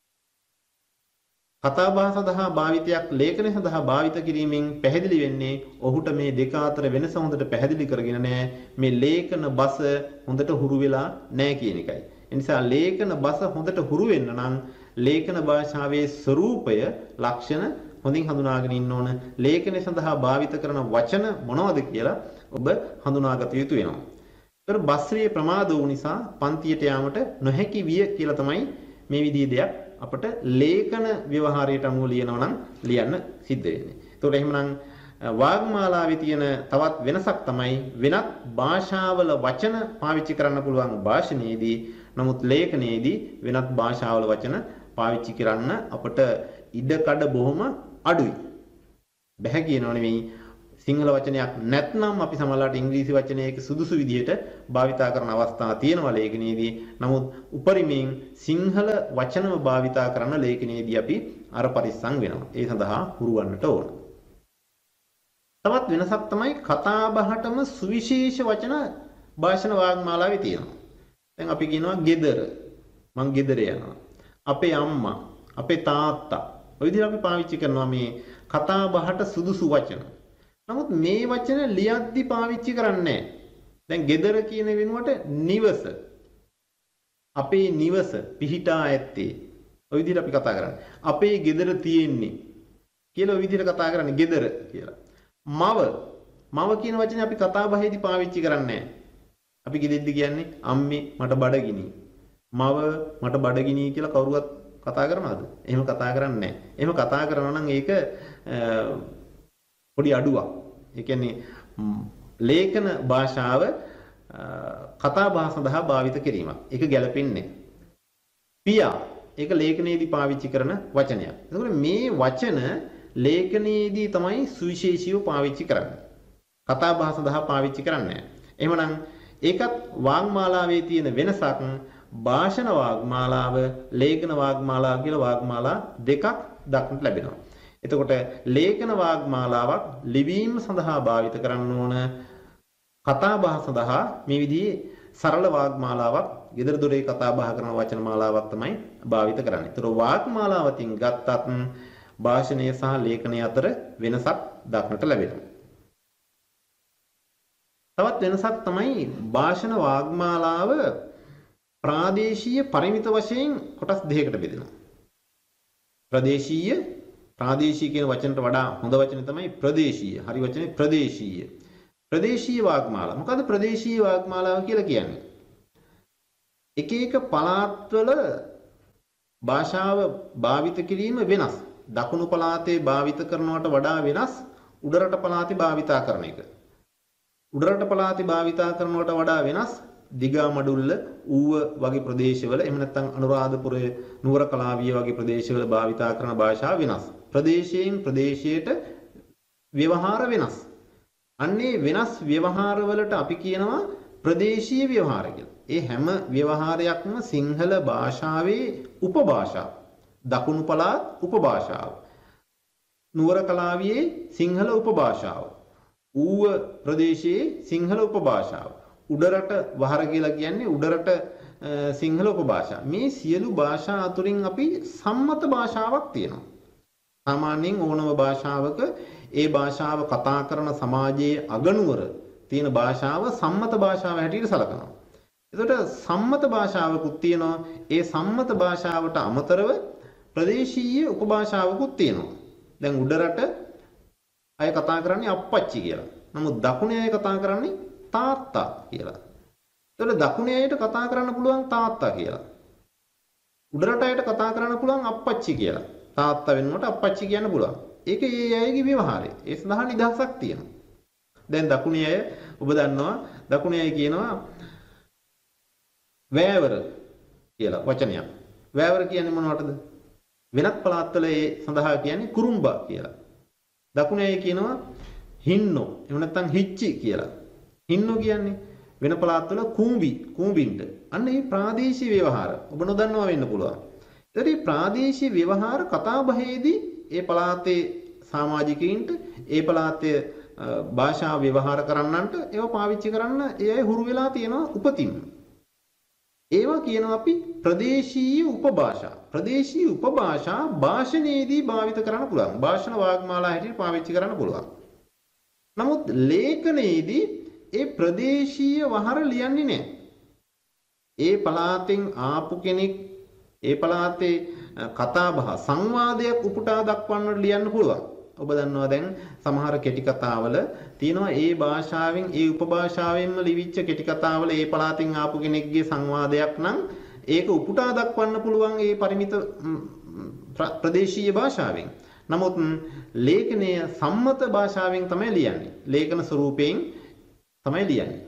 කතා බහ සඳහා භාවිතයක් ලේඛනය සඳහා භාවිත කිරීමෙන් පැහැදිලි වෙන්නේ ඔහුට මේ දෙක අතර වෙනස හොඳට පැහැදිලි කරගෙන නැහැ. මේ ලේඛන බස හොඳට හුරු වෙලා නැහැ කියන එකයි. ඒ නිසා ලේඛන බස හොඳට හුරු වෙන්න නම් ලේඛන භාෂාවේ ස්වරූපය, ලක්ෂණ හොඳින් හඳුනාගෙන ඉන්න ඕන. ලේඛනය සඳහා භාවිත කරන වචන මොනවද කියලා ඔබ හඳුනාගත යුතු වෙනවා. ඒතර බස්රිය ප්‍රමාද වූ නිසා පන්තියට යාමට නොහැකි විය කියලා තමයි මේ විදිහේ දෙයක් අපට ලේඛන ව්‍යවහාරයට අනුව ලියනවා නම් ලියන්න සිද්ධ වෙන්නේ. ඒතකොට එහෙමනම් වාග්මාලාවේ තියෙන තවත් වෙනසක් තමයි වෙනත් භාෂාවල වචන පාවිච්චි කරන්න පුළුවන් භාෂණයේදී, නමුත් ලේඛනයේදී වෙනත් භාෂාවල වචන පාවිච්චි කරන්න අපට ඉඩකඩ බොහොම අඩුයි. බැහැ කියනව නෙවෙයි. සිංහල වචනයක් නැත්නම් අපි සමහරවිට ඉංග්‍රීසි වචනයක සුදුසු විදිහට භාවිතා කරන අවස්ථා තියෙනවා ලේඛනයේදී. නමුත් උපරිමයෙන් සිංහල වචනම භාවිතා කරන ලේඛනයේදී අපි අර පරිස්සම් වෙනවා. ඒ සඳහා හුරුවන්නට ඕන. තවත් වෙනසක් තමයි කතා බහටම සුවිශේෂ වචන භාෂණ වාග්මාලාවේ තියෙනවා. දැන් අපි කියනවා ගෙදර. මං ගෙදර යනවා. අපේ අම්මා, අපේ තාත්තා. ඔය විදිහට අපි පාවිච්චි කරනවා මේ කතා බහට සුදුසු වචන. නමුත් මේ වචන ලියද්දි පාවිච්චි කරන්නේ නැහැ. දැන් ගෙදර කියන වෙනුවට නිවස. අපේ නිවස පිහිටා ඇත්තේ. ඔය විදිහට අපි කතා කරන්නේ. අපේ ගෙදර තියෙන්නේ කියලා ඔය විදිහට කතා කරන්නේ ගෙදර කියලා. මව. මව කියන වචනේ අපි කතා බහේදී පාවිච්චි කරන්නේ නැහැ. අපි ගෙදෙද්දි කියන්නේ අම්මේ මට බඩගිනි. මව මට බඩගිනි කියලා කවුරුවත් කතා කරනවද? එහෙම කතා කරන්නේ නැහැ. එහෙම කතා කරනවා නම් ඒක පොඩි අඩුවක්. ඒ කියන්නේ ලේඛන භාෂාව කතා බහ සඳහා භාවිත කිරීමක්. ඒක ගැලපෙන්නේ නැහැ. පියා ඒක ලේඛනයේදී පාවිච්චි කරන වචනයක්. එතකොට මේ වචන ලේඛනයේදී තමයි සුවිශේෂීව පාවිච්චි කරන්නේ. කතා බහ සඳහා පාවිච්චි කරන්නේ නැහැ. එහෙමනම් ඒකත් වාග්මාලාවේ තියෙන වෙනසක් භාෂණ වාග්මාලාව ලේඛන වාග්මාලාව කියලා වාග්මාලා දෙකක් දක්නට ලැබෙනවා. එතකොට ලේඛන වාග්මාලාවක් ලිවීම සඳහා භාවිත කරන්න ඕන කතා බහ සඳහා මේ විදිහේ සරල වාග්මාලාවක් ගෙදර දොරේ කතා බහ කරන වචන මාලාවක් තමයි භාවිත කරන්නේ. ඒතර වාග්මාලාවකින් ගත්තත් භාෂණය සහ ලේඛනය අතර වෙනසක් දක්නට ලැබෙනවා. තවත් වෙනසක් තමයි භාෂණ වාග්මාලාව ප්‍රාදේශීය පරිමිත වශයෙන් කොටස් දෙකකට බෙදෙනවා. ප්‍රදේශීය ප්‍රාදේශීය කියන වචනට වඩා හොඳ වචනේ තමයි ප්‍රදේශීය. හරි වචනේ ප්‍රදේශීය. ප්‍රදේශීය වාග්මාලා. මොකද්ද ප්‍රදේශීය වාග්මාලාව කියලා කියන්නේ? එක එක පළාත්වල භාෂාව භාවිත කිරීම වෙනස්. දකුණු පළාතේ භාවිත කරනවට වඩා වෙනස් උඩරට පළාතේ භාවිතා කරන එක. උඩරට පළාතේ භාවිතා කරනවට වඩා වෙනස් දිගමඩුල්ල ඌව වගේ ප්‍රදේශවල එහෙම නැත්නම් අනුරාධපුරයේ නුවර කලාවිය වගේ ප්‍රදේශවල භාවිතා කරන භාෂාව වෙනස්. ප්‍රදේශයෙන් ප්‍රදේශයට ව්‍යවහාර වෙනස්. අන්නේ වෙනස් ව්‍යවහාරවලට අපි කියනවා ප්‍රදේශීය ව්‍යවහාර කියලා. ඒ හැම ව්‍යවහාරයක්ම සිංහල භාෂාවේ උපභාෂාව. දකුණු පළාත් උපභාෂාව. නුවර කලාවියේ සිංහල උපභාෂාව. ඌව ප්‍රදේශයේ සිංහල උපභාෂාව. උඩරට වහර කියලා කියන්නේ උඩරට සිංහල උපභාෂා. මේ සියලු භාෂා අතුරින් අපි සම්මත භාෂාවක් තියෙනවා. සාමාන්‍යයෙන් ඕනම භාෂාවක ඒ භාෂාව කතා කරන සමාජයේ අගනුවර තියෙන භාෂාව සම්මත භාෂාව හැටියට සලකනවා. එතකොට සම්මත භාෂාවකුත් තියෙනවා. ඒ සම්මත භාෂාවට අමතරව ප්‍රදේශීය උපභාෂාවකුත් තියෙනවා. දැන් උඩරට අය කතා කරන්නේ අප්පච්චි කියලා. නමුත් දකුණේ අය කතා කරන්නේ තාත්තා කියලා. එතකොට දකුණේ අයට කතා කරන්න පුළුවන් තාත්තා කියලා. උඩරට අයට කතා කරන්න පුළුවන් අප්පච්චි කියලා. තාත්තා වෙනුවට අප්පච්චි කියන්න පුළුවන්. ඒක ඒ අයගේ ව්‍යවහාරය. ඒ සඳහා නිදහසක් තියෙනවා. දැන් දකුණේ අය ඔබ දන්නවා දකුණේ අය කියනවා වෑවර කියලා වචනයක්. වෑවර කියන්නේ මොනවටද? වෙනත් පළාත්වල ඒ සඳහා කියන්නේ කුරුම්බා කියලා. දකුණේ අය කියනවා හින්නෝ එහෙම නැත්නම් හිච්චි කියලා. හින්නෝ කියන්නේ වෙන පළාත්වල කූඹි කූඹින්ට. අන්න ඒ ප්‍රාදේශීය ව්‍යවහාර ඔබ නොදන්නවා වෙන්න පුළුවන්. ඒතර මේ ප්‍රාදේශීය ව්‍යවහාර කතා බහේදී ඒ පළාතේ සමාජිකයින්ට ඒ පළාතේ භාෂා ව්‍යවහාර කරන්නන්ට ඒවා පාවිච්චි කරන්න ඒ අය හුරු වෙලා තියෙනවා උපතින්ම. ඒවා කියනවා අපි ප්‍රදේශීය උපභාෂා. ප්‍රදේශීය උපභාෂා භාෂණයේදී භාවිත කරන්න පුළුවන්. භාෂණ වාග්මාලා හැටියට පාවිච්චි කරන්න පුළුවන්. නමුත් ලේඛනයේදී ඒ ප්‍රදේශීය වහර ලියන්නේ නැහැ. ඒ පළාතෙන් ආපු කෙනෙක් ඒ පළාතේ කතා බහ සංවාදයක් උපුටා දක්වන්නට ලියන්න පුළුවන්. ඔබ දන්නවා දැන් සමහර කෙටි කතාවල තියෙනවා ඒ භාෂාවෙන් ඒ උපභාෂාවෙන්ම ලිවිච්ච කෙටි කතාවල ඒ පළාතෙන් ආපු කෙනෙක්ගේ සංවාදයක් නම් ඒක උපුටා දක්වන්න පුළුවන් ඒ පරිමිත ප්‍රදේශීය භාෂාවෙන්. නමුත් ලේඛනය සම්මත භාෂාවෙන් තමයි ලියන්නේ. ලේඛන ස්වරූපයෙන් තමයි ලියන්නේ.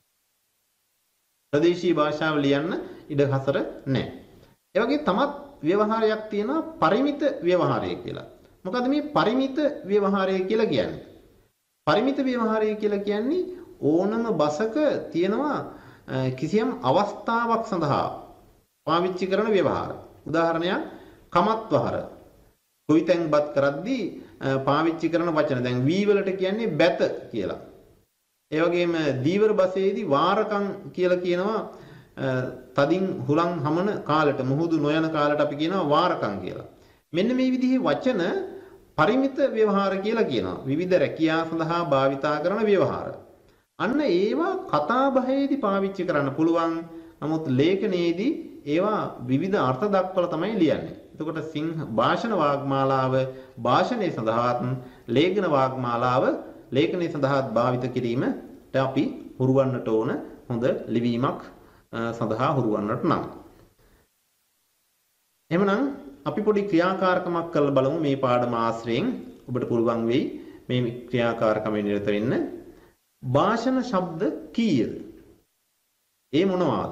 ප්‍රදේශීය භාෂාව ලියන්න ඉඩ හසර නැහැ. ඒ වගේ තමත් ව්‍යවහාරයක් තියෙනවා පරිමිත ව්‍යවහාරය කියලා. මොකද මේ පරිමිත ව්‍යවහාරය කියලා කියන්නේ? පරිමිත ව්‍යවහාරය කියලා කියන්නේ ඕනම බසක තියෙනවා කිසියම් අවස්ථාවක් සඳහා පාවිච්චි කරන ව්‍යවහාර. උදාහරණයක් කමත්වහර. කොයිතැන්පත් කරද්දී පාවිච්චි කරන වචන. දැන් වී වලට කියන්නේ බැත කියලා. ඒ වගේම දීවර බසේදී වාරකම් කියලා කියනවා තදින් හුලං හමන කාලයට මුහුදු නොයන කාලයට අපි කියනවා වාරකම් කියලා. මෙන්න මේ විදිහේ වචන පරිමිත ව්‍යවහාර කියලා කියනවා. විවිධ රැකියා සඳහා භාවිතා කරන ව්‍යවහාර. අන්න ඒවා කතා බහේදී පාවිච්චි කරන්න පුළුවන්. නමුත් ලේඛනයේදී ඒවා විවිධ අර්ථ දක්වලා තමයි ලියන්නේ. එතකොට සිංහ භාෂණ වාග්මාලාව භාෂණය සඳහාත් ලේඛන වාග්මාලාව ලේඛනය සඳහාත් භාවිත කිරීමට අපි හුරුවන්නට ඕන හොඳ ලිවීමක් සඳහා හුරුවන්නට නම්. එහෙමනම් අපි පොඩි ක්‍රියාකාරකමක් කරලා බලමු මේ පාඩම ආශ්‍රයෙන් ඔබට පුළුවන් වෙයි මේ ක්‍රියාකාරකමේ නිරත වෙන්න. භාෂණ ශබ්ද කීයද? ඒ මොනවාද?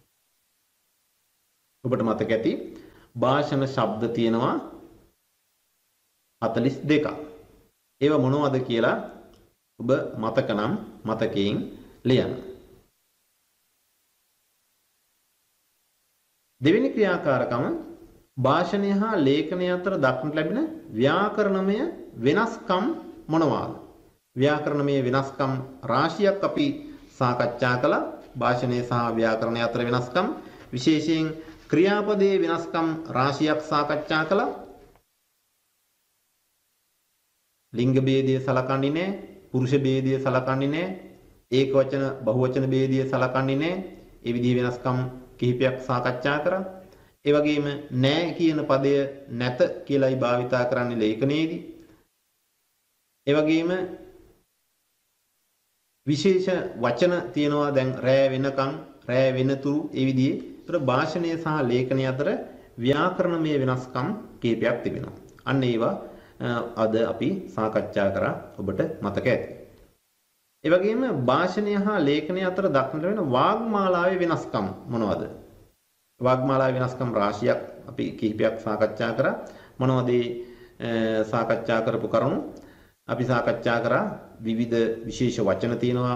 ඔබට මතක ඇති භාෂණ ශබ්ද තියෙනවා හතළිස් දෙකක්. ඒවා මොනවද කියලා ඔබ මතක නම් මතකයෙන් ලියන්න. දෙවෙනි ක්‍රියාකාරකම භාෂණය හා ලේඛනය අතර දක්නට ලැබෙන ව්‍යාකරණමය වෙනස්කම් මොනවාද? ව්‍යාකරණමය වෙනස්කම් රාශියක් අපි සාකච්ඡා කළා. භාෂණය සහ ව්‍යාකරණය අතර වෙනස්කම් විශේෂයෙන් ක්‍රියාපදයේ වෙනස්කම් රාශියක් සාකච්ඡා කළා. ලිංග ભેදය සලකන්නේ නැහැ, පුරුෂ ભેදය සලකන්නේ නැහැ, ඒක වචන බහුවචන ભેදය සලකන්නේ නැහැ. ඒ විදිහේ වෙනස්කම් කිහිපයක් සාකච්ඡා කරා. ඒ වගේම නැහැ කියන පදය නැත කියලායි භාවිතා කරන්නේ ලේඛනයේදී. ඒ වගේම විශේෂ වචන තියෙනවා දැන් රෑ වෙනකන් රෑ වෙනතුරු ඒ විදිහේ. ඒතර භාෂණය සහ ලේඛනය අතර ව්‍යාකරණමය වෙනස්කම් කිහිපයක් තිබෙනවා. අන්න ඒවා අද අපි සාකච්ඡා කරා ඔබට මතක ඇති. ඒ වගේම භාෂණය හා ලේඛනය අතර දක්නට වෙන වාග්මාලාවේ වෙනස්කම් මොනවද? වාග්මාලාවේ වෙනස්කම් රාශියක් අපි කිහිපයක් සාකච්ඡා කරා. මොනවද සාකච්ඡා කරපු කරුණු? අපි සාකච්ඡා කරා විවිධ විශේෂ වචන තියෙනවා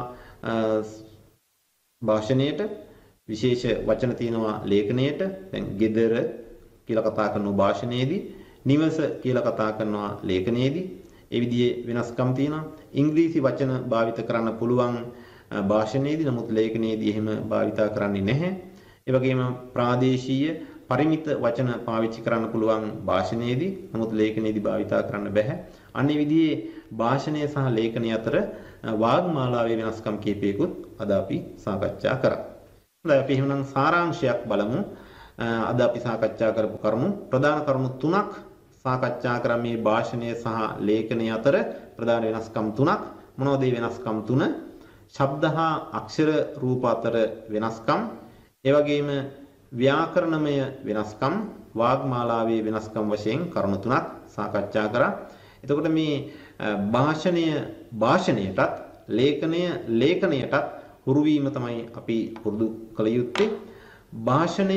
භාෂණයට, විශේෂ වචන තියෙනවා ලේඛනයට. දැන් ගෙදර කියලා කතා කරන භාෂණයේදී, නිවස කියලා කතා කරනවා ලේඛනයේදී. ඒ විදිහේ වෙනස්කම් තියෙනවා. ඉංග්‍රීසි වචන භාවිත කරන්න පුළුවන් භාෂණයේදී, නමුත් ලේඛනයේදී එහෙම භාවිතා කරන්නේ නැහැ. ඒ වගේම ප්‍රාදේශීය පරිමිත වචන පාවිච්චි කරන්න පුළුවන් භාෂණයේදී, නමුත් ලේඛනයේදී භාවිතා කරන්න බෑ. අන්නේ විදිහේ භාෂණය සහ ලේඛනය අතර වාග්මාලාවේ වෙනස්කම් කීපයකුත් අද අපි සාකච්ඡා කරා. හොඳයි අපි එහෙනම් සාරාංශයක් බලමු. අද අපි සාකච්ඡා කරපු කරුණු ප්‍රධාන කරුණු තුනක් සාකච්ඡා කරා මේ භාෂණය සහ ලේඛනය අතර ප්‍රධාන වෙනස්කම් තුනක්. මොනවද මේ වෙනස්කම් තුන? ශබ්ද හා අක්ෂර රූප අතර වෙනස්කම්, ඒ වගේම ව්‍යාකරණමය වෙනස්කම්, වාග්මාලාවේ වෙනස්කම් වශයෙන් කරුණු තුනක් සාකච්ඡා කරා. එතකොට මේ භාෂණය භාෂණයටත් ලේඛනය ලේඛනයටත් හුරු වීම තමයි අපි පුරුදු කළ යුත්තේ. භාෂණය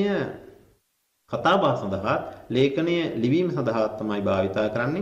කතා බහ සඳහා, ලේඛනය ලිවීම සඳහා තමයි භාවිතා කරන්නේ.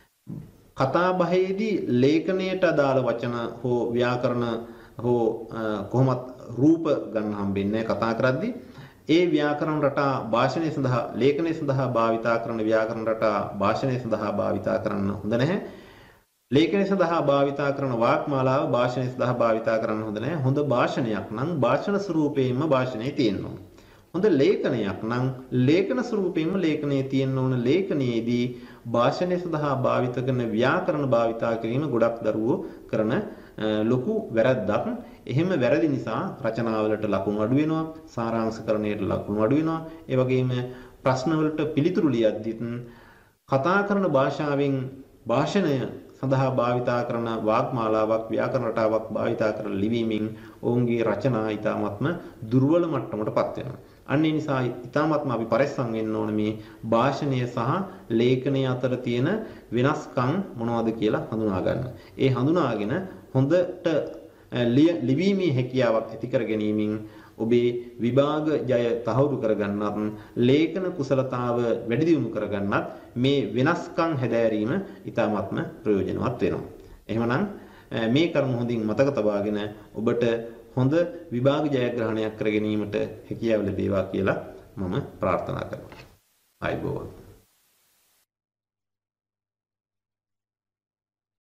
කතා බහේදී ලේඛනයට අදාළ වචන හෝ ව්‍යාකරණ හෝ කොහොමත් රූප ගන්න හම්බෙන්නේ කතා කරද්දී. ඒ ව්‍යාකරණ රටා භාෂණය සඳහා ලේඛනය සඳහා භාවිතා කරන ව්‍යාකරණ රටා භාෂණය සඳහා භාවිතා කරන්න හොඳ නැහැ. ලේඛනය සඳහා භාවිතා කරන වාක්මාලාව භාෂණය සඳහා භාවිතා කරන්න හොඳ නැහැ. හොඳ භාෂණයක් නම් භාෂණ ස්වරූපයෙන්ම භාෂණය තියෙන්න ඕන. හොඳ ලේඛනයක් නම් ලේඛන ස්වරූපයෙන්ම ලේඛනයේ තියෙන්න ඕන. ලේඛනයේදී භාෂණය සඳහා භාවිත කරන ව්‍යාකරණ භාවිතා කිරීම ගොඩක් දරුවෝ කරන ලොකු වැරද්දක්. එහෙම වැරදි නිසා රචනාවලට ලකුණු අඩු වෙනවා, සාරාංශකරණයට ලකුණු අඩු වෙනවා. ඒ වගේම ප්‍රශ්නවලට පිළිතුරු ලියද්දිත් කතා කරන භාෂාවෙන් භාෂණය සඳහා භාවිතා කරන වාග්මාලාවක් ව්‍යාකරණ රටාවක් භාවිතා කරන ලිවීමෙන් ඔවුන්ගේ රචනා ඊටාත්ම දුර්වල මට්ටමකටපත් වෙනවා. අන්න ඒ නිසා ඊටාත්ම අපි පරිස්සම් වෙන්න ඕනේ මේ භාෂණය සහ ලේඛනය අතර තියෙන වෙනස්කම් මොනවද කියලා හඳුනා ගන්න. ඒ හඳුනාගෙන හොඳට ලිවීමේ හැකියාවක් ඇති කර ගැනීමෙන් ඔබේ විභාග ජය තහවුරු කරගන්නත්, ලේඛන කුසලතාව වැඩි දියුණු කරගන්නත් මේ වෙනස්කම් හැදෑරීම ඉතාමත්ම ප්‍රයෝජනවත් වෙනවා. එහෙමනම් මේ කරුණු හොඳින් මතක තබාගෙන ඔබට හොඳ විභාග ජයග්‍රහණයක් කර ගැනීමට හැකියාව ලැබේවා කියලා මම ප්‍රාර්ථනා කරනවා. ආයුබෝවන්.